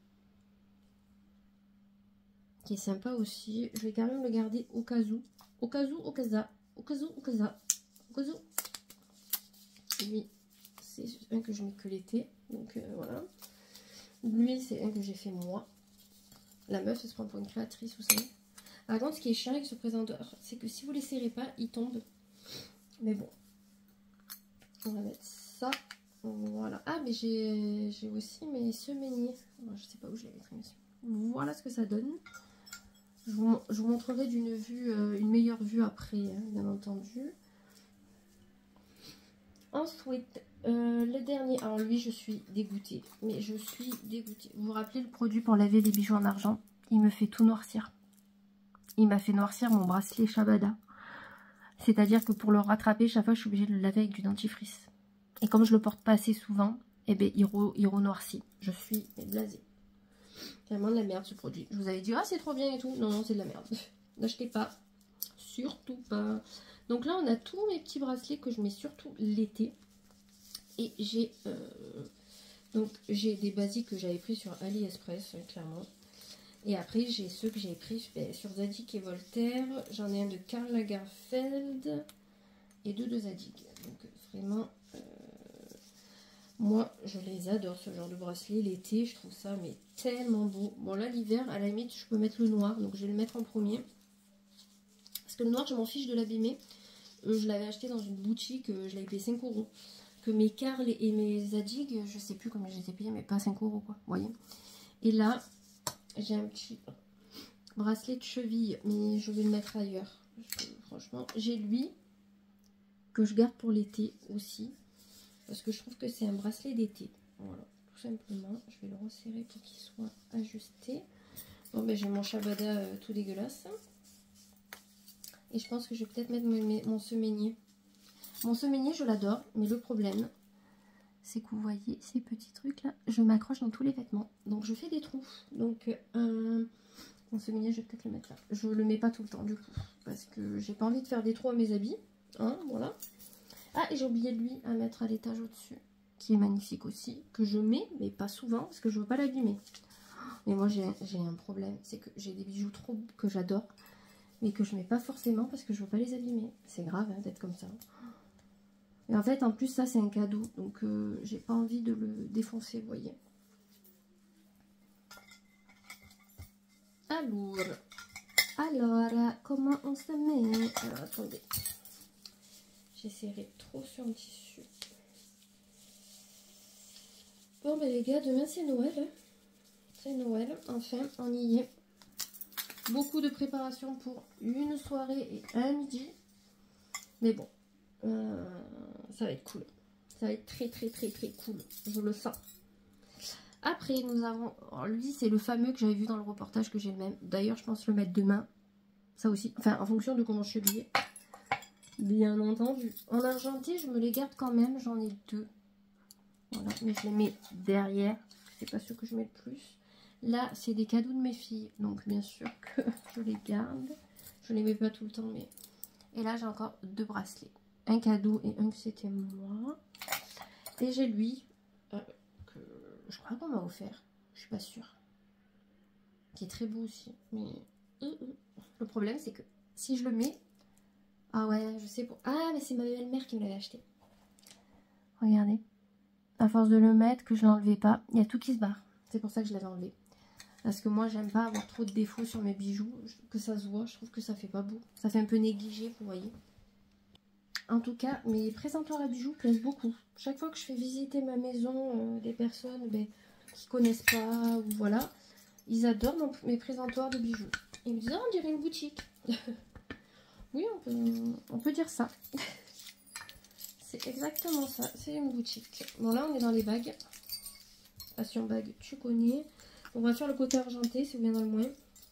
Speaker 1: qui est sympa aussi. Je vais quand même le garder au cas où. Au cas où, au cas où, au cas où, au cas où, au cas où. Lui, c'est un que je mets que l'été. Donc euh, voilà. Lui, c'est un que j'ai fait moi. La meuf, elle se prend pour une créatrice, vous savez. Par contre, ce qui est chiant avec ce présenteur, c'est que si vous ne les serrez pas, il tombe. Mais bon. On va mettre ça. Voilà. Ah, mais j'ai aussi mes semainiers. Bon, je sais pas où je les mettrai, monsieur. Voilà ce que ça donne. Je vous, je vous montrerai d'une vue, euh, une meilleure vue après, hein, bien entendu. Ensuite, euh, le dernier. Alors lui, je suis dégoûtée. Mais je suis dégoûtée. Vous vous rappelez le produit pour laver les bijoux en argent? Il me fait tout noircir. Il m'a fait noircir mon bracelet Shabada. C'est-à-dire que pour le rattraper, chaque fois, je suis obligée de le laver avec du dentifrice. Et comme je le porte pas assez souvent, eh ben, il, re, il renoircit. Je suis blasée. C'est vraiment de la merde ce produit. Je vous avais dit, ah c'est trop bien et tout. Non, non, c'est de la merde. N'achetez pas. Surtout pas. Donc là, on a tous mes petits bracelets que je mets surtout l'été. Et j'ai euh, donc j'ai des basiques que j'avais pris sur AliExpress, clairement. Et après, j'ai ceux que j'ai pris ben, sur Zadig et Voltaire. J'en ai un de Karl Lagerfeld et deux de Zadig. Donc vraiment, euh, moi, je les adore, ce genre de bracelet. L'été, je trouve ça mais tellement beau. Bon, là, l'hiver, à la limite, je peux mettre le noir. Donc, je vais le mettre en premier. que le noir, je m'en fiche de l'abîmer. Euh, je l'avais acheté dans une boutique, euh, je l'avais payé cinq euros. Que mes carles et mes zadigues, je sais plus combien je les ai payés, mais pas cinq euros quoi, vous voyez. Et là, j'ai un petit bracelet de cheville, mais je vais le mettre ailleurs. Parce que, franchement, j'ai lui, que je garde pour l'été aussi. Parce que je trouve que c'est un bracelet d'été. Voilà, tout simplement. Je vais le resserrer pour qu'il soit ajusté. Bon, ben j'ai mon chabada euh, tout dégueulasse. Et je pense que je vais peut-être mettre mon, mon semainier. Mon semainier, je l'adore, mais le problème, c'est que vous voyez ces petits trucs là, je m'accroche dans tous les vêtements. Donc je fais des trous. Donc euh, mon semainier, je vais peut-être le mettre là. Je le mets pas tout le temps du coup, parce que j'ai pas envie de faire des trous à mes habits. Hein, voilà. Ah, et j'ai oublié de lui à mettre à l'étage au-dessus, qui est magnifique aussi, que je mets, mais pas souvent, parce que je veux pas l'abîmer. Mais moi j'ai un problème, c'est que j'ai des bijoux trop que j'adore, mais que je mets pas forcément parce que je veux pas les abîmer. C'est grave hein, d'être comme ça. Et en fait, en plus, ça, c'est un cadeau. Donc, euh, j'ai pas envie de le défoncer, vous voyez. Alors, alors, comment on se met? Alors, attendez. J'ai serré trop sur le tissu. Bon, ben les gars, demain, c'est Noël. Hein. C'est Noël. Enfin, on y est. Beaucoup de préparation pour une soirée et un midi. Mais bon. Euh, ça va être cool, ça va être très très très très cool, je le sens. Après nous avons, alors lui c'est le fameux que j'avais vu dans le reportage, que j'ai le même, d'ailleurs je pense le mettre demain, ça aussi, enfin en fonction de comment je suis habillée, bien entendu. En argenté je me les garde quand même, j'en ai deux, voilà, mais je les mets derrière, c'est pas sûr que je mets le plus. Là c'est des cadeaux de mes filles, donc bien sûr que je les garde, je les mets pas tout le temps, mais... Et là j'ai encore deux bracelets. Un cadeau et un que c'était moi. Et j'ai lui, euh, que je crois qu'on m'a offert, je suis pas sûre. Qui est très beau aussi. Mais euh, euh. le problème c'est que si je le mets... Ah ouais, je sais pour... Ah mais c'est ma belle-mère qui me l'avait acheté. Regardez. À force de le mettre, que je l'enlevais pas, il y a tout qui se barre. C'est pour ça que je l'avais enlevé. Parce que moi j'aime pas avoir trop de défauts sur mes bijoux. Que ça se voit, je trouve que ça fait pas beau. Ça fait un peu négligé, vous voyez. En tout cas, mes présentoirs à bijoux plaisent beaucoup. Chaque fois que je fais visiter ma maison, euh, des personnes ben, qui connaissent pas, ou voilà, ils adorent mon, mes présentoirs de bijoux. Ils me disent, oh, on dirait une boutique. Oui, on peut, on peut dire ça. C'est exactement ça, c'est une boutique. Bon, là, on est dans les bagues. Passion bague, tu connais. On va faire le côté argenté, c'est bien dans le moins.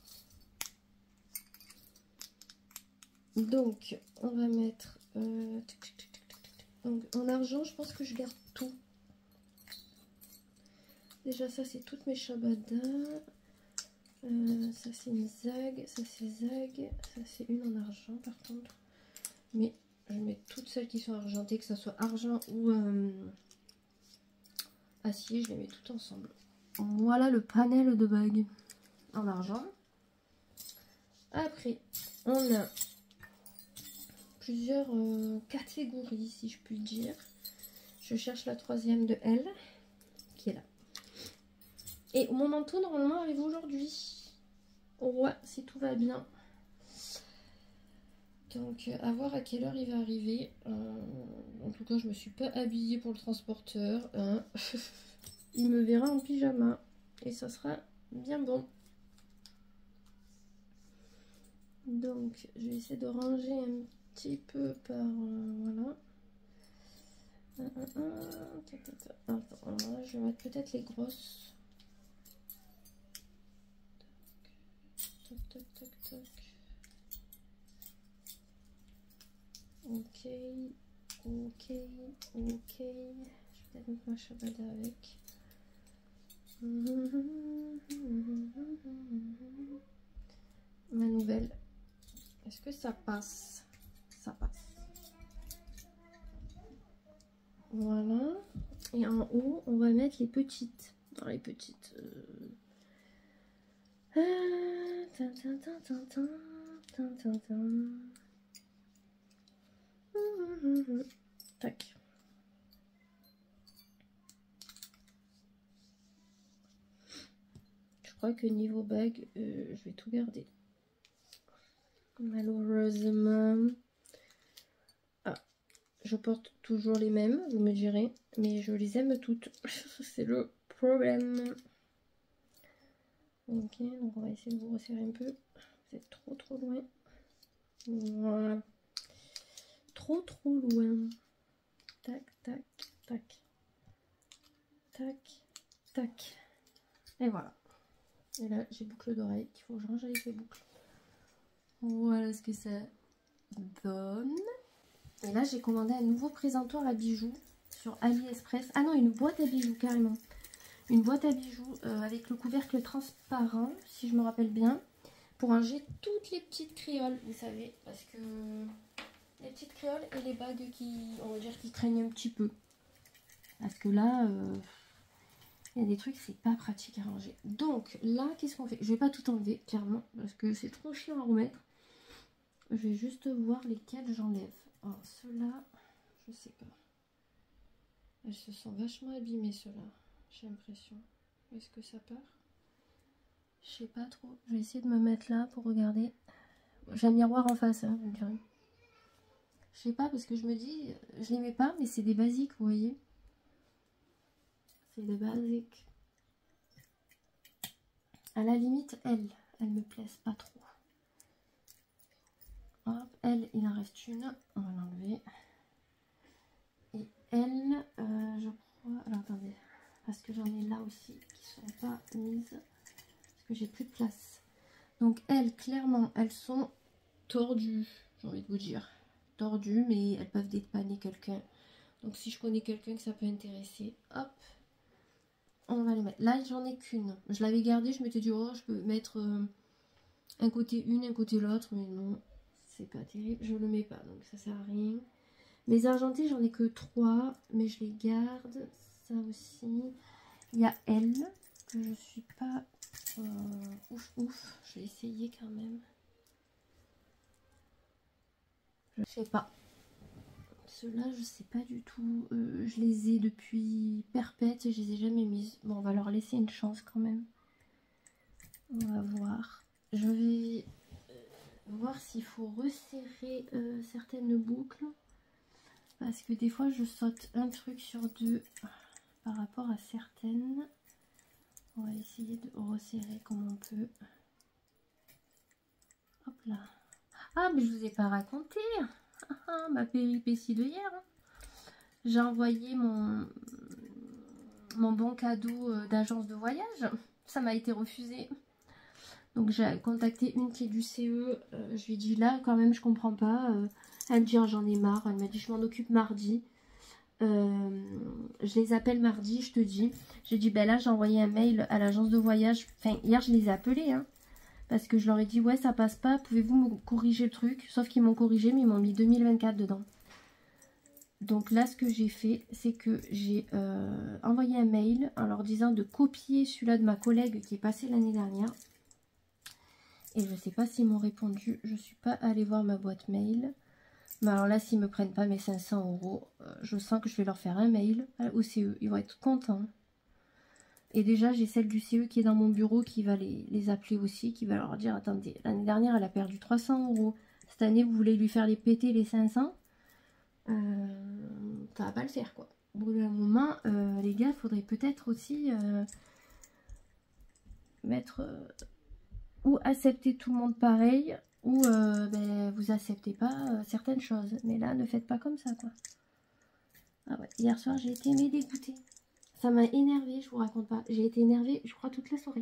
Speaker 1: Donc, on va mettre... Euh, donc en argent, je pense que je garde tout. Déjà, ça c'est toutes mes shabadas. Euh, ça c'est une zag, ça c'est zag, ça c'est une en argent par contre. Mais je mets toutes celles qui sont argentées, que ça soit argent ou euh, acier, je les mets toutes ensemble. Voilà le panel de bagues en argent. Après, on a plusieurs euh, catégories, si je puis dire. Je cherche la troisième de L, qui est là. Et mon manteau, normalement, arrive aujourd'hui. Ouais, si tout va bien. Donc, à voir à quelle heure il va arriver. Euh, en tout cas, je me suis pas habillée pour le transporteur. Hein. Il me verra en pyjama. Et ça sera bien bon. Donc, je vais essayer de ranger un petit peu par... Euh, voilà. Attends, là, je vais mettre peut-être les grosses. Toc, toc, toc, toc. Ok, ok, ok. Je vais peut-être mettre ma chabada avec. Ma nouvelle. Est-ce que ça passe? Ça passe. Voilà. Et en haut, on va mettre les petites. Dans les petites. Euh... Ah, tin, tin, tin, tin, tin, tin, tin, tin. Tac. Je crois que niveau bague, euh, je vais tout garder. Malheureusement. Ah, je porte toujours les mêmes, vous me direz. Mais je les aime toutes. C'est le problème. Ok, donc on va essayer de vous resserrer un peu. Vous êtes trop trop loin. Voilà. Trop trop loin. Tac, tac, tac. Tac, tac. Et voilà. Et là, j'ai boucle d'oreille qu'il faut que je range avec les boucles. Voilà ce que ça donne. Et là, j'ai commandé un nouveau présentoir à bijoux sur AliExpress. Ah non, une boîte à bijoux carrément. Une boîte à bijoux euh, avec le couvercle transparent, si je me rappelle bien, pour ranger toutes les petites créoles, vous savez, parce que les petites créoles et les bagues qui, on va dire, qui craignent un petit peu. Parce que là, euh, il y a des trucs, c'est pas pratique à ranger. Donc là, qu'est-ce qu'on fait? Je vais pas tout enlever, clairement, parce que c'est trop chiant à remettre. Je vais juste voir lesquels j'enlève. Alors ceux-là, je sais pas. Elles se sont vachement abîmées, ceux-là. J'ai l'impression. Est-ce que ça part? Je sais pas trop. Je vais essayer de me mettre là pour regarder. J'ai un miroir en face, hein, vous me direz. Je sais pas, parce que je me dis, je les mets pas, mais c'est des basiques, vous voyez. C'est des basiques. À la limite, elles, elles me plaisent pas trop. Hop, elle, il en reste une. On va l'enlever. Et elle, euh, je crois... Alors, attendez. Parce que j'en ai là aussi qui sont pas mises. Parce que j'ai plus de place. Donc, elles, clairement, elles sont tordues. J'ai envie de vous dire. Tordues, mais elles peuvent dépanner quelqu'un. Donc, si je connais quelqu'un que ça peut intéresser, hop. On va les mettre. Là, j'en ai qu'une. Je l'avais gardée. Je m'étais dit, oh, je peux mettre euh, un côté une, un côté l'autre. Mais non. C'est pas terrible, je le mets pas, donc ça sert à rien. Mes argentés, j'en ai que trois, mais je les garde. Ça aussi. Il y a elle, que je suis pas euh, ouf ouf. Je vais essayer quand même. Je sais pas. Ceux-là, je sais pas du tout. Euh, je les ai depuis perpète et je les ai jamais mises. Bon, on va leur laisser une chance quand même. On va voir. Je vais voir s'il faut resserrer euh, certaines boucles, parce que des fois je saute un truc sur deux par rapport à certaines. On va essayer de resserrer comme on peut. Hop là. Ah, mais je vous ai pas raconté ma péripétie de hier. J'ai envoyé mon mon bon cadeau d'agence de voyage, ça m'a été refusé. Donc j'ai contacté une qui est du C E, euh, je lui ai dit là quand même je comprends pas. Euh, elle me dit oh, j'en ai marre, elle m'a dit je m'en occupe mardi. Euh, je les appelle mardi, je te dis. J'ai dit ben là j'ai envoyé un mail à l'agence de voyage, enfin hier je les ai appelés hein, parce que je leur ai dit ouais ça passe pas, pouvez-vous me corriger le truc? Sauf qu'ils m'ont corrigé mais ils m'ont mis deux mille vingt-quatre dedans. Donc là ce que j'ai fait c'est que j'ai euh, envoyé un mail en leur disant de copier celui-là de ma collègue qui est passé l'année dernière. Et je sais pas s'ils m'ont répondu. Je suis pas allée voir ma boîte mail. Mais alors là, s'ils me prennent pas mes cinq cents euros, euh, je sens que je vais leur faire un mail au C E. Ils vont être contents. Et déjà, j'ai celle du C E qui est dans mon bureau qui va les, les appeler aussi. Qui va leur dire, attendez, l'année dernière, elle a perdu trois cents euros. Cette année, vous voulez lui faire les péter les cinq cents euh, ça va pas le faire, quoi. Au bout d'un moment, euh, les gars, il faudrait peut-être aussi euh, mettre... Euh, ou accepter tout le monde pareil, ou euh, ben, vous acceptez pas euh, certaines choses. Mais là, ne faites pas comme ça, quoi. Ah ouais, hier soir, j'ai été mais dégoûtée. Ça m'a énervée, je vous raconte pas. J'ai été énervée, je crois, toute la soirée.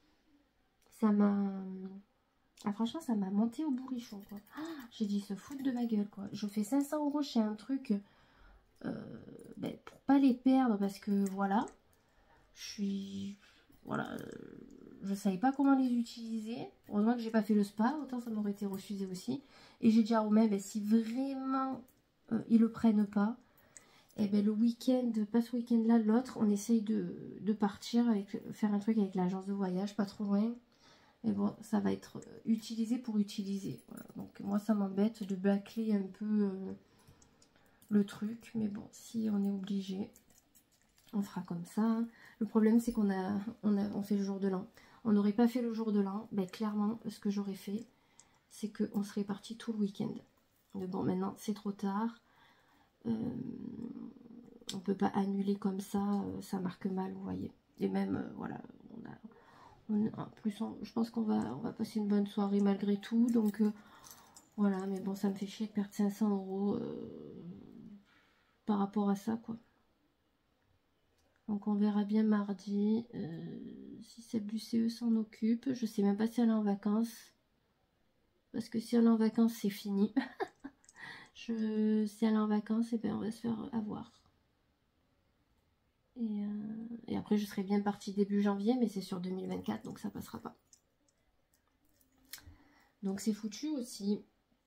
Speaker 1: Ça m'a... Ah, franchement, ça m'a monté au bourrichon, quoi. Ah, j'ai dit, se foutre de ma gueule, quoi. Je fais cinq cents euros chez un truc euh, ben, pour pas les perdre, parce que, voilà, je suis... Voilà... Euh... Je savais pas comment les utiliser. Heureusement que j'ai pas fait le spa, autant ça m'aurait été refusé aussi. Et j'ai dit à Romain, ben, si vraiment euh, ils le prennent pas, et eh ben le week-end, pas ce week-end là, l'autre, on essaye de, de partir, avec, faire un truc avec l'agence de voyage, pas trop loin. Mais bon, ça va être utilisé pour utiliser. Voilà. Donc moi ça m'embête de bâcler un peu euh, le truc. Mais bon, si on est obligé, on fera comme ça. Hein. Le problème c'est qu'on a, on a, on fait le jour de l'an. On n'aurait pas fait le jour de l'an, ben clairement, ce que j'aurais fait, c'est qu'on serait parti tout le week-end. Mais bon, maintenant, c'est trop tard. Euh, on peut pas annuler comme ça, euh, ça marque mal, vous voyez. Et même, euh, voilà, on a, on a, en plus, on, je pense qu'on va, on va passer une bonne soirée malgré tout. Donc, euh, voilà, mais bon, ça me fait chier de perdre cinq cents euros euh, par rapport à ça, quoi. Donc on verra bien mardi euh, si celle du C E s'en occupe. Je sais même pas si elle est en vacances. Parce que si elle est en vacances, c'est fini. je, si elle est en vacances, eh bien, on va se faire avoir. Et, euh, et après, je serai bien partie début janvier, mais c'est sur deux mille vingt-quatre, donc ça passera pas. Donc c'est foutu aussi.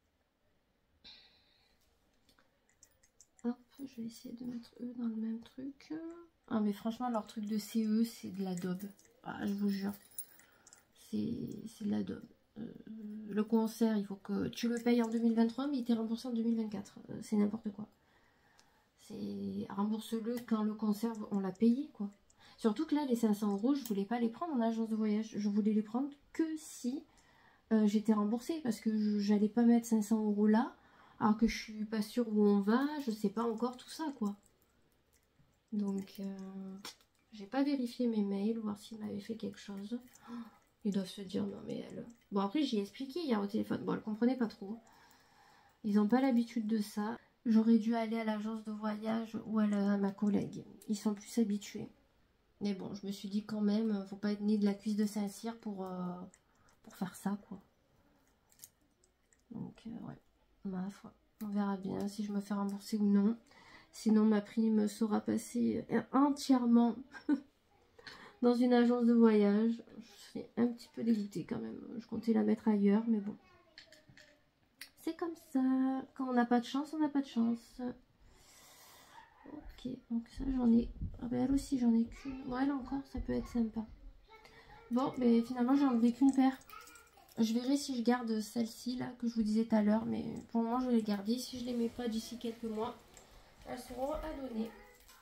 Speaker 1: Hop, je vais essayer de mettre eux dans le même truc. Ah mais franchement leur truc de C E c'est de la daube. Ah, je vous jure. C'est de la daube. Euh, le concert il faut que tu le payes en deux mille vingt-trois mais il t'est remboursé en deux mille vingt-quatre. Euh, c'est n'importe quoi. C'est rembourse-le quand le concert on l'a payé quoi. Surtout que là les cinq cents euros je voulais pas les prendre en agence de voyage. Je voulais les prendre que si euh, j'étais remboursée. Parce que j'allais pas mettre cinq cents euros là. Alors que je suis pas sûre où on va. Je sais pas encore tout ça quoi. Donc, euh, j'ai pas vérifié mes mails, voir s'ils m'avaient fait quelque chose. Ils doivent se dire, non mais elle... Bon après, j'ai expliqué hier au téléphone. Bon, elle comprenait pas trop. Ils n'ont pas l'habitude de ça. J'aurais dû aller à l'agence de voyage ou à, la, à ma collègue. Ils sont plus habitués. Mais bon, je me suis dit quand même, faut pas être né de la cuisse de Saint-Cyr pour, euh, pour faire ça, quoi. Donc, euh, ouais, ma foi. On verra bien si je me fais rembourser ou non. Sinon, ma prime sera passée entièrement dans une agence de voyage. Je suis un petit peu dégoûtée quand même. Je comptais la mettre ailleurs, mais bon. C'est comme ça. Quand on n'a pas de chance, on n'a pas de chance. Ok, donc ça, j'en ai... Ah ben elle aussi, j'en ai qu'une. Bon, elle encore, ça peut être sympa. Bon, mais finalement, j'ai enlevé qu'une paire. Je verrai si je garde celle-ci, là, que je vous disais tout à l'heure. Mais pour le moment, je vais les garder. Si je les mets pas d'ici quelques mois... elles seront à donner.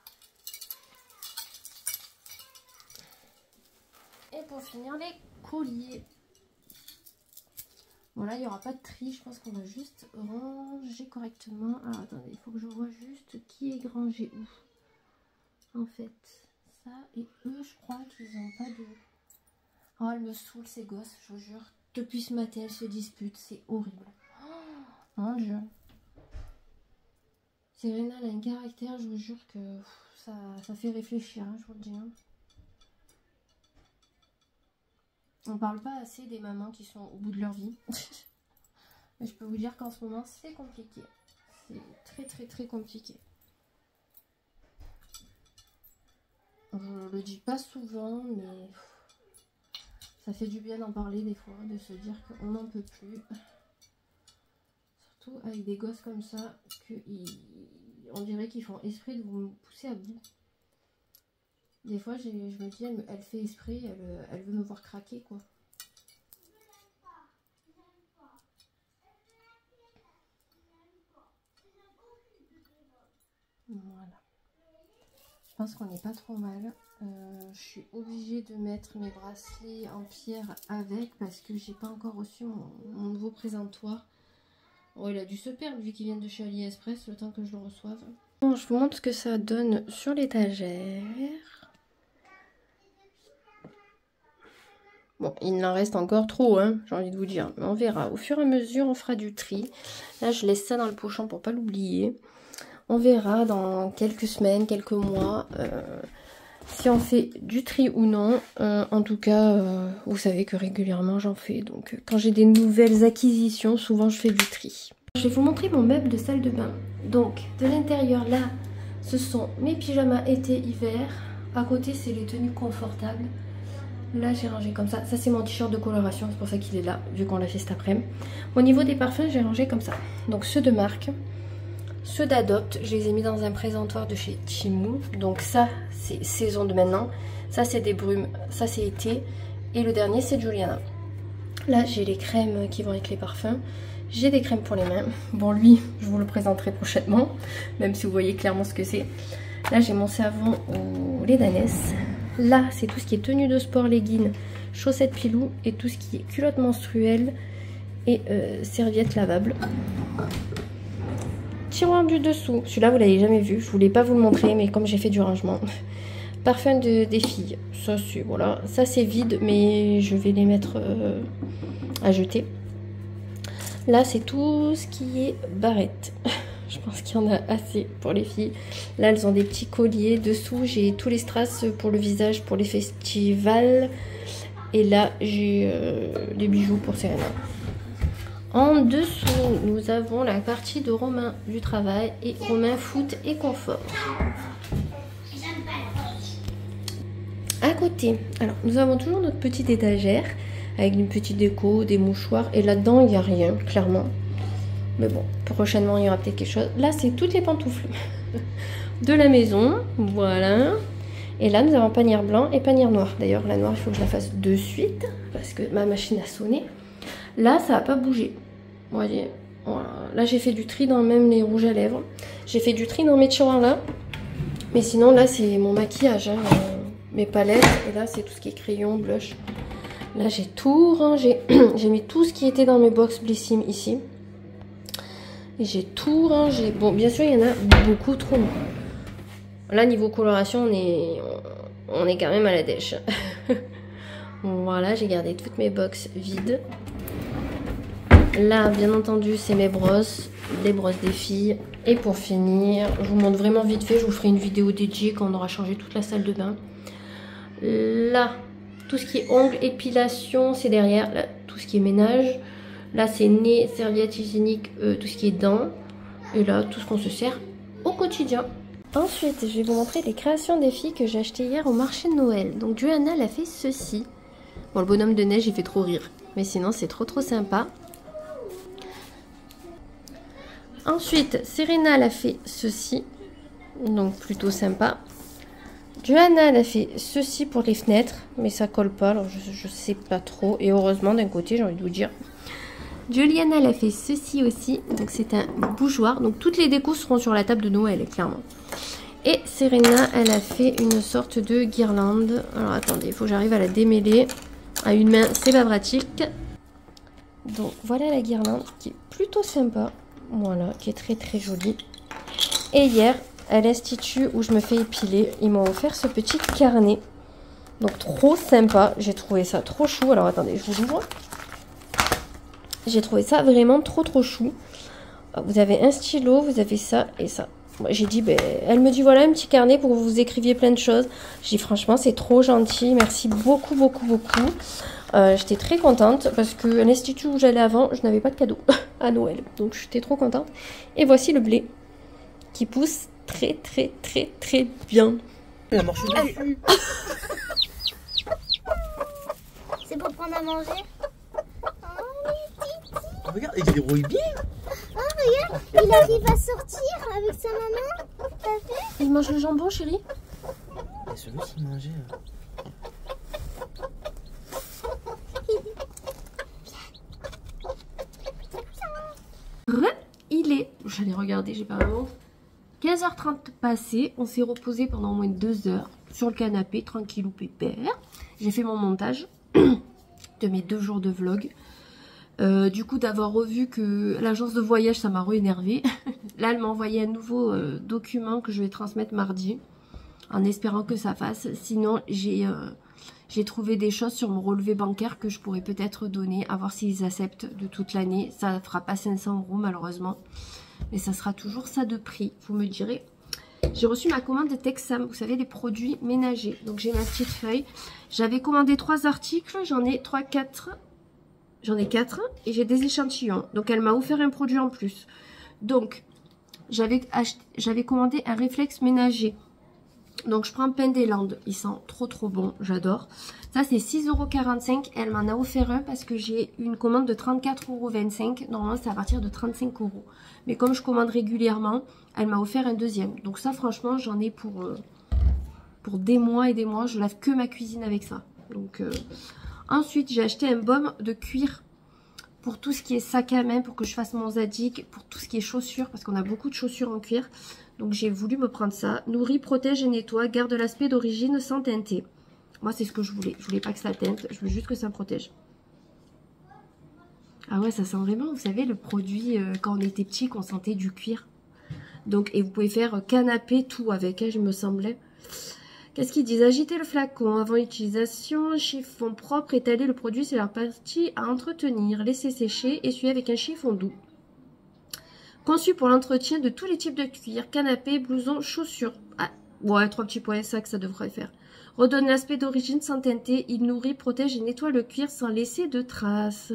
Speaker 1: Et pour finir, les colliers. Bon là, il n'y aura pas de tri. Je pense qu'on va juste ranger correctement. Alors attendez, il faut que je vois juste qui est rangé où. En fait, ça et eux, je crois qu'ils n'ont pas de... Oh, elle me saoule ces gosses, je vous jure. Depuis ce matin, elles se disputent. C'est horrible. Oh, mon Dieu. Serena, elle a un caractère, je vous jure que pff, ça, ça fait réfléchir, hein, je vous le dis. Hein. On parle pas assez des mamans qui sont au bout de leur vie. Mais je peux vous dire qu'en ce moment, c'est compliqué. C'est très très très compliqué. Je le dis pas souvent, mais pff, ça fait du bien d'en parler des fois, de se dire qu'on n'en peut plus. Surtout avec des gosses comme ça, que ils, on dirait qu'ils font esprit de vous pousser à bout. Des fois, je me dis, elle, elle fait esprit, elle, elle veut me voir craquer, quoi. Voilà. Je pense qu'on n'est pas trop mal. Euh, je suis obligée de mettre mes bracelets en pierre avec parce que j'ai pas encore reçu mon, mon nouveau présentoir. Oh, il a dû se perdre vu qu'il vient de chez AliExpress le temps que je le reçoive. Bon, je vous montre ce que ça donne sur l'étagère. Bon, il en reste encore trop, hein, j'ai envie de vous dire. Mais on verra. Au fur et à mesure, on fera du tri. Là, je laisse ça dans le pochon pour pas l'oublier. On verra dans quelques semaines, quelques mois, euh, si on fait du tri ou non. Euh, en tout cas, euh, vous savez que régulièrement, j'en fais. Donc, quand j'ai des nouvelles acquisitions, souvent, je fais du tri. Je vais vous montrer mon meuble de salle de bain. Donc, de l'intérieur, là, ce sont mes pyjamas été-hiver. À côté, c'est les tenues confortables. Là, j'ai rangé comme ça. Ça, c'est mon t-shirt de coloration. C'est pour ça qu'il est là, vu qu'on l'a fait cet après-midi. Au niveau des parfums, j'ai rangé comme ça. Donc, ceux de marque. Ceux d'Adopt, je les ai mis dans un présentoir de chez Temu. Donc, ça, c'est saison de maintenant. Ça, c'est des brumes. Ça, c'est été. Et le dernier, c'est Juliana. Là, j'ai les crèmes qui vont avec les parfums. J'ai des crèmes pour les mains. Bon, lui, je vous le présenterai prochainement. Même si vous voyez clairement ce que c'est. Là, j'ai mon savon au lait d'ânesse. Là, c'est tout ce qui est tenue de sport, leggings, chaussettes pilou et tout ce qui est culotte menstruelle et euh, serviettes lavables. Tiroir du dessous, celui-là vous l'avez jamais vu, je voulais pas vous le montrer mais comme j'ai fait du rangement. Parfum de, des filles, ça c'est voilà, ça c'est vide mais je vais les mettre euh, à jeter. Là c'est tout ce qui est barrette. Je pense qu'il y en a assez pour les filles. Là elles ont des petits colliers, dessous j'ai tous les strass pour le visage pour les festivals. Et là j'ai euh, les bijoux pour Serena. En dessous, nous avons la partie de Romain du travail et Romain foot et confort. À côté, alors nous avons toujours notre petite étagère avec une petite déco, des mouchoirs. Et là-dedans, il n'y a rien, clairement. Mais bon, prochainement, il y aura peut-être quelque chose. Là, c'est toutes les pantoufles de la maison. Voilà. Et là, nous avons panier blanc et panier noir. D'ailleurs, la noire, il faut que je la fasse de suite parce que ma machine a sonné. Là, ça n'a pas bougé. Vous voyez, voilà. Là, j'ai fait du tri dans même les rouges à lèvres. J'ai fait du tri dans mes tiroirs là. Mais sinon, là, c'est mon maquillage. Hein, euh, mes palettes. Et là, c'est tout ce qui est crayon, blush. Là, j'ai tout rangé. J'ai mis tout ce qui était dans mes box Blissim ici. Et j'ai tout rangé. Bon, bien sûr, il y en a beaucoup trop. Là, niveau coloration, on est, on est quand même à la dèche. Voilà, j'ai gardé toutes mes box vides. Là, bien entendu, c'est mes brosses, les brosses des filles. Et pour finir, je vous montre vraiment vite fait, je vous ferai une vidéo dédiée quand on aura changé toute la salle de bain. Là, tout ce qui est ongles, épilation, c'est derrière. Là, tout ce qui est ménage. Là, c'est nez, serviette hygiénique, euh, tout ce qui est dents. Et là, tout ce qu'on se sert au quotidien. Ensuite, je vais vous montrer les créations des filles que j'ai achetées hier au marché de Noël. Donc, Johanna, elle a fait ceci. Bon, le bonhomme de neige, il fait trop rire. Mais sinon, c'est trop trop sympa. Ensuite, Serena, elle a fait ceci. Donc, plutôt sympa. Johanna, elle a fait ceci pour les fenêtres. Mais ça colle pas, alors je, je sais pas trop. Et heureusement, d'un côté, j'ai envie de vous dire. Juliana, elle a fait ceci aussi. Donc, c'est un bougeoir. Donc, toutes les décos seront sur la table de Noël, clairement. Et Serena, elle a fait une sorte de guirlande. Alors, attendez, il faut que j'arrive à la démêler. À une main, c'est pas pratique. Donc, voilà la guirlande qui est plutôt sympa. Voilà, qui est très très jolie. Et hier, à l'Institut où je me fais épiler, ils m'ont offert ce petit carnet. Donc, trop sympa. J'ai trouvé ça trop chou. Alors, attendez, je vous l'ouvre. J'ai trouvé ça vraiment trop trop chou. Vous avez un stylo, vous avez ça et ça. Moi, j'ai dit, ben, elle me dit voilà un petit carnet pour que vous écriviez plein de choses. J'ai dit franchement c'est trop gentil, merci beaucoup beaucoup beaucoup. Euh, j'étais très contente parce que à l'institut où j'allais avant, je n'avais pas de cadeau à Noël. Donc j'étais trop contente. Et voici le blé qui pousse très très très très bien.
Speaker 2: La marche dessus.
Speaker 3: C'est pour prendre à manger.
Speaker 2: Oh, regarde, il se débrouille bien.
Speaker 3: Oh, regarde, il arrive à sortir avec sa maman. T'as vu?
Speaker 1: Il mange le jambon, chérie?
Speaker 2: Et celui-ci il mangeait.
Speaker 1: Il est, j'allais regarder, j'ai pas ma montre. quinze heures trente passées, on s'est reposé pendant au moins deux heures sur le canapé, tranquillou pépère. J'ai fait mon montage de mes deux jours de vlog. Euh, du coup, d'avoir revu que l'agence de voyage, ça m'a re-énervé. Là, elle m'a envoyé un nouveau euh, document que je vais transmettre mardi, en espérant que ça fasse. Sinon, j'ai euh, j'ai trouvé des choses sur mon relevé bancaire que je pourrais peut-être donner, à voir s'ils acceptent de toute l'année. Ça ne fera pas cinq cents euros malheureusement, mais ça sera toujours ça de prix, vous me direz. J'ai reçu ma commande de Texam, vous savez, les produits ménagers. Donc j'ai ma petite feuille. J'avais commandé trois articles, j'en ai trois, quatre... J'en ai quatre et j'ai des échantillons. Donc, elle m'a offert un produit en plus. Donc, j'avais acheté, j'avais commandé un réflexe ménager. Donc, je prends Pain des Landes. Il sent trop trop bon. J'adore. Ça, c'est six euros quarante-cinq. Elle m'en a offert un parce que j'ai une commande de trente-quatre euros vingt-cinq. Normalement, c'est à partir de trente-cinq euros. Mais comme je commande régulièrement, elle m'a offert un deuxième. Donc, ça, franchement, j'en ai pour, euh, pour des mois et des mois. Je lave que ma cuisine avec ça. Donc... Euh, Ensuite, j'ai acheté un baume de cuir pour tout ce qui est sac à main, pour que je fasse mon zadig, pour tout ce qui est chaussures, parce qu'on a beaucoup de chaussures en cuir. Donc, j'ai voulu me prendre ça. Nourrit, protège et nettoie, garde l'aspect d'origine sans teinter. Moi, c'est ce que je voulais. Je voulais pas que ça teinte, je veux juste que ça me protège. Ah ouais, ça sent vraiment, vous savez, le produit, euh, quand on était petit, qu'on sentait du cuir. Donc, et vous pouvez faire canapé, tout avec, hein, je me semblait. Qu'est-ce qu'ils disent? Agiter le flacon avant utilisation, chiffon propre, étaler le produit, c'est la partie à entretenir. Laisser sécher, essuyer avec un chiffon doux. Conçu pour l'entretien de tous les types de cuir, canapé, blouson, chaussures. Ah, ouais, trois petits points, ça que ça devrait faire. Redonne l'aspect d'origine sans teinter, il nourrit, protège et nettoie le cuir sans laisser de traces.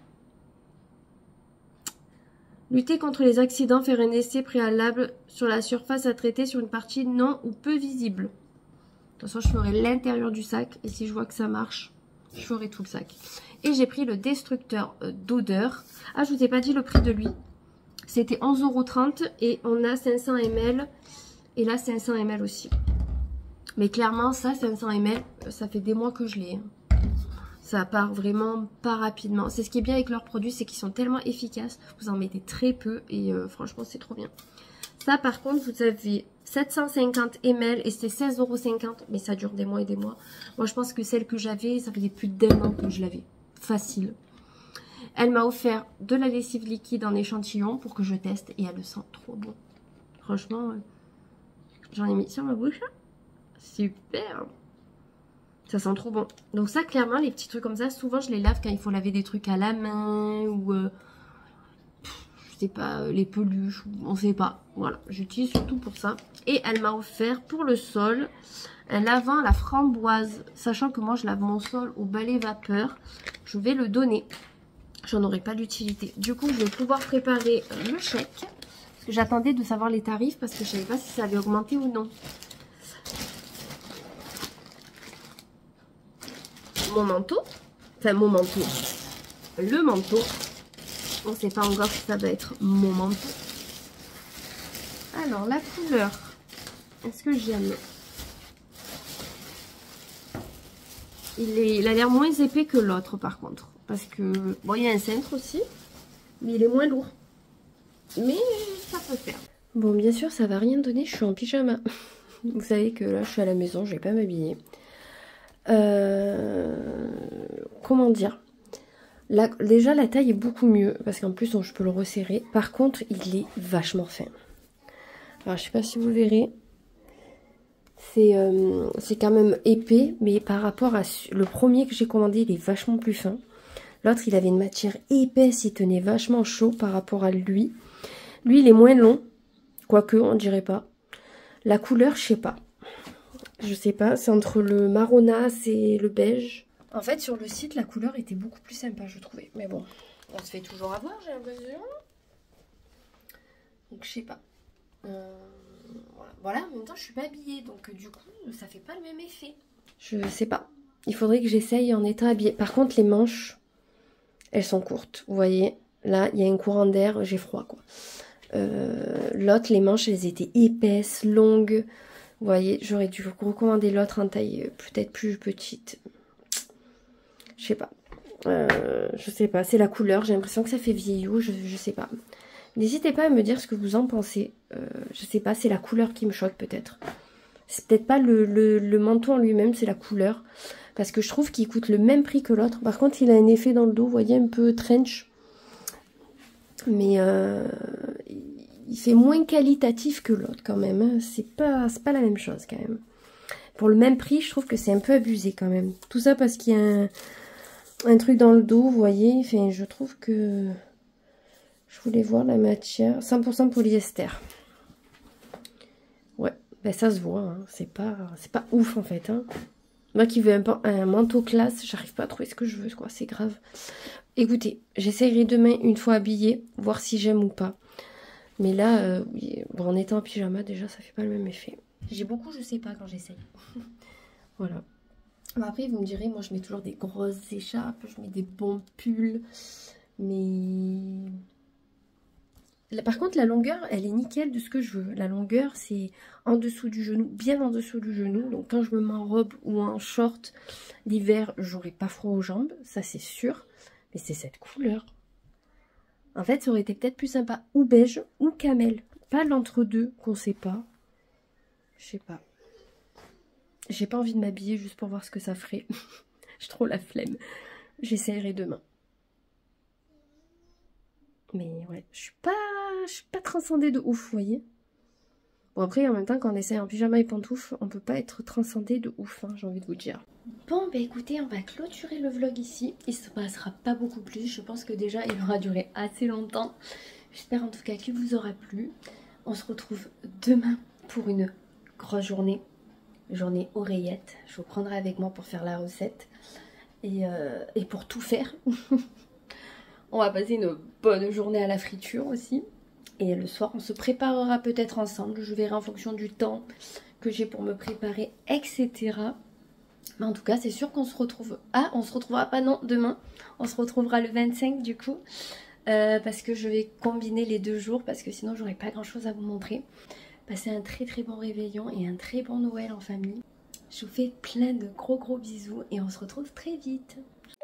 Speaker 1: Lutter contre les accidents, faire un essai préalable sur la surface à traiter sur une partie non ou peu visible. De toute façon, je ferai l'intérieur du sac et si je vois que ça marche, je ferai tout le sac. Et j'ai pris le destructeur d'odeur. Ah, je vous ai pas dit le prix de lui. C'était onze euros trente et on a cinq cents millilitres et là cinq cents millilitres aussi. Mais clairement, ça, cinq cents millilitres, ça fait des mois que je l'ai. Ça part vraiment pas rapidement. C'est ce qui est bien avec leurs produits, c'est qu'ils sont tellement efficaces. Vous en mettez très peu et euh, franchement, c'est trop bien. Ça, par contre, vous avez sept cent cinquante millilitres et c'est seize euros cinquante. Mais ça dure des mois et des mois. Moi, je pense que celle que j'avais, ça faisait plus d'un an que je l'avais. Facile. Elle m'a offert de la lessive liquide en échantillon pour que je teste et elle le sent trop bon. Franchement, euh, j'en ai mis sur ma bouche. Super. Ça sent trop bon. Donc ça, clairement, les petits trucs comme ça, souvent je les lave quand il faut laver des trucs à la main ou euh, je sais pas, les peluches, on sait pas. Voilà, j'utilise surtout pour ça. Et elle m'a offert pour le sol un lavant à la framboise. Sachant que moi, je lave mon sol au balai vapeur, je vais le donner. J'en aurai pas d'utilité. Du coup, je vais pouvoir préparer le chèque. Parce que j'attendais de savoir les tarifs parce que je savais pas si ça allait augmenter ou non. Mon manteau. Enfin, mon manteau. Le manteau. On sait pas encore si ça va être mon manteau. Alors, la couleur. Est-ce que j'aime? Il, est, il a l'air moins épais que l'autre, par contre. Parce que, bon, il y a un cintre aussi, mais il est moins lourd. Mais ça peut faire. Bon, bien sûr, ça va rien donner, je suis en pyjama. Vous savez que là, je suis à la maison, je vais pas m'habiller. Euh, comment dire? Là, déjà, la taille est beaucoup mieux, parce qu'en plus, je peux le resserrer. Par contre, il est vachement fin. Alors, je sais pas si vous verrez. C'est euh, c'est quand même épais, mais par rapport à le premier que j'ai commandé, il est vachement plus fin. L'autre, il avait une matière épaisse, il tenait vachement chaud par rapport à lui. Lui, il est moins long, quoique, on dirait pas. La couleur, je sais pas. Je sais pas, c'est entre le marronasse et le beige. En fait, sur le site, la couleur était beaucoup plus sympa, je trouvais. Mais bon, on se fait toujours avoir, j'ai l'impression. Donc, je sais pas. Euh, voilà. voilà, en même temps, je suis pas habillée, donc du coup, ça fait pas le même effet. Je sais pas. Il faudrait que j'essaye en étant habillée. Par contre, les manches... elles sont courtes, vous voyez. Là, il y a un courant d'air, j'ai froid, quoi. Euh, l'autre, les manches, elles étaient épaisses, longues. Vous voyez, j'aurais dû vous recommander l'autre en taille peut-être plus petite. Je sais pas. Euh, je sais pas, c'est la couleur. J'ai l'impression que ça fait vieillot, je, je sais pas. N'hésitez pas à me dire ce que vous en pensez. Euh, je sais pas, c'est la couleur qui me choque peut-être. C'est peut-être pas le, le, le manteau en lui-même, c'est la couleur. Parce que je trouve qu'il coûte le même prix que l'autre. Par contre, il a un effet dans le dos, vous voyez, un peu trench. Mais euh, il fait moins qualitatif que l'autre quand même. Hein. C'est pas, c'est pas la même chose quand même. Pour le même prix, je trouve que c'est un peu abusé quand même. Tout ça parce qu'il y a un, un truc dans le dos, vous voyez. Enfin, je trouve que... Je voulais voir la matière. cent pour cent polyester. Ouais, ben ça se voit. Hein. C'est pas, c'est pas ouf en fait. Hein. Moi qui veux un, un manteau classe, j'arrive pas à trouver ce que je veux, quoi. C'est grave. Écoutez, j'essaierai demain, une fois habillée, voir si j'aime ou pas. Mais là, euh, oui, bon, en étant en pyjama, déjà, ça fait pas le même effet. J'ai beaucoup, je sais pas, quand j'essaye. Voilà. Bon, après, vous me direz, moi, je mets toujours des grosses écharpes, je mets des bons pulls. Mais... Là, par contre, la longueur, elle est nickel de ce que je veux. La longueur, c'est en dessous du genou, bien en dessous du genou. Donc, quand je me mets en robe ou en short, l'hiver, j'aurai pas froid aux jambes. Ça, c'est sûr. Mais c'est cette couleur. En fait, ça aurait été peut-être plus sympa. Ou beige, ou camel. Pas l'entre-deux qu'on sait pas. Je sais pas. J'ai pas envie de m'habiller juste pour voir ce que ça ferait. J'ai trop la flemme. J'essayerai demain. Mais ouais, je suis pas, je suis pas transcendée de ouf, vous voyez. Bon après, en même temps, quand on essaie en pyjama et pantoufles, on peut pas être transcendé de ouf, hein, j'ai envie de vous dire. Bon, bah écoutez, on va clôturer le vlog ici. Il se passera pas beaucoup plus. Je pense que déjà, il aura duré assez longtemps. J'espère en tout cas qu'il vous aura plu. On se retrouve demain pour une grosse journée. Journée oreillette. Je vous prendrai avec moi pour faire la recette. Et, euh, et pour tout faire. On va passer une bonne journée à la friture aussi. Et le soir, on se préparera peut-être ensemble. Je verrai en fonction du temps que j'ai pour me préparer, et cetera. Mais en tout cas, c'est sûr qu'on se retrouve... Ah, on se retrouvera pas, non, demain. On se retrouvera le vingt-cinq du coup. Euh, parce que je vais combiner les deux jours. Parce que sinon, j'aurai pas grand-chose à vous montrer. Passez un très très bon réveillon et un très bon Noël en famille. Je vous fais plein de gros gros bisous. Et on se retrouve très vite.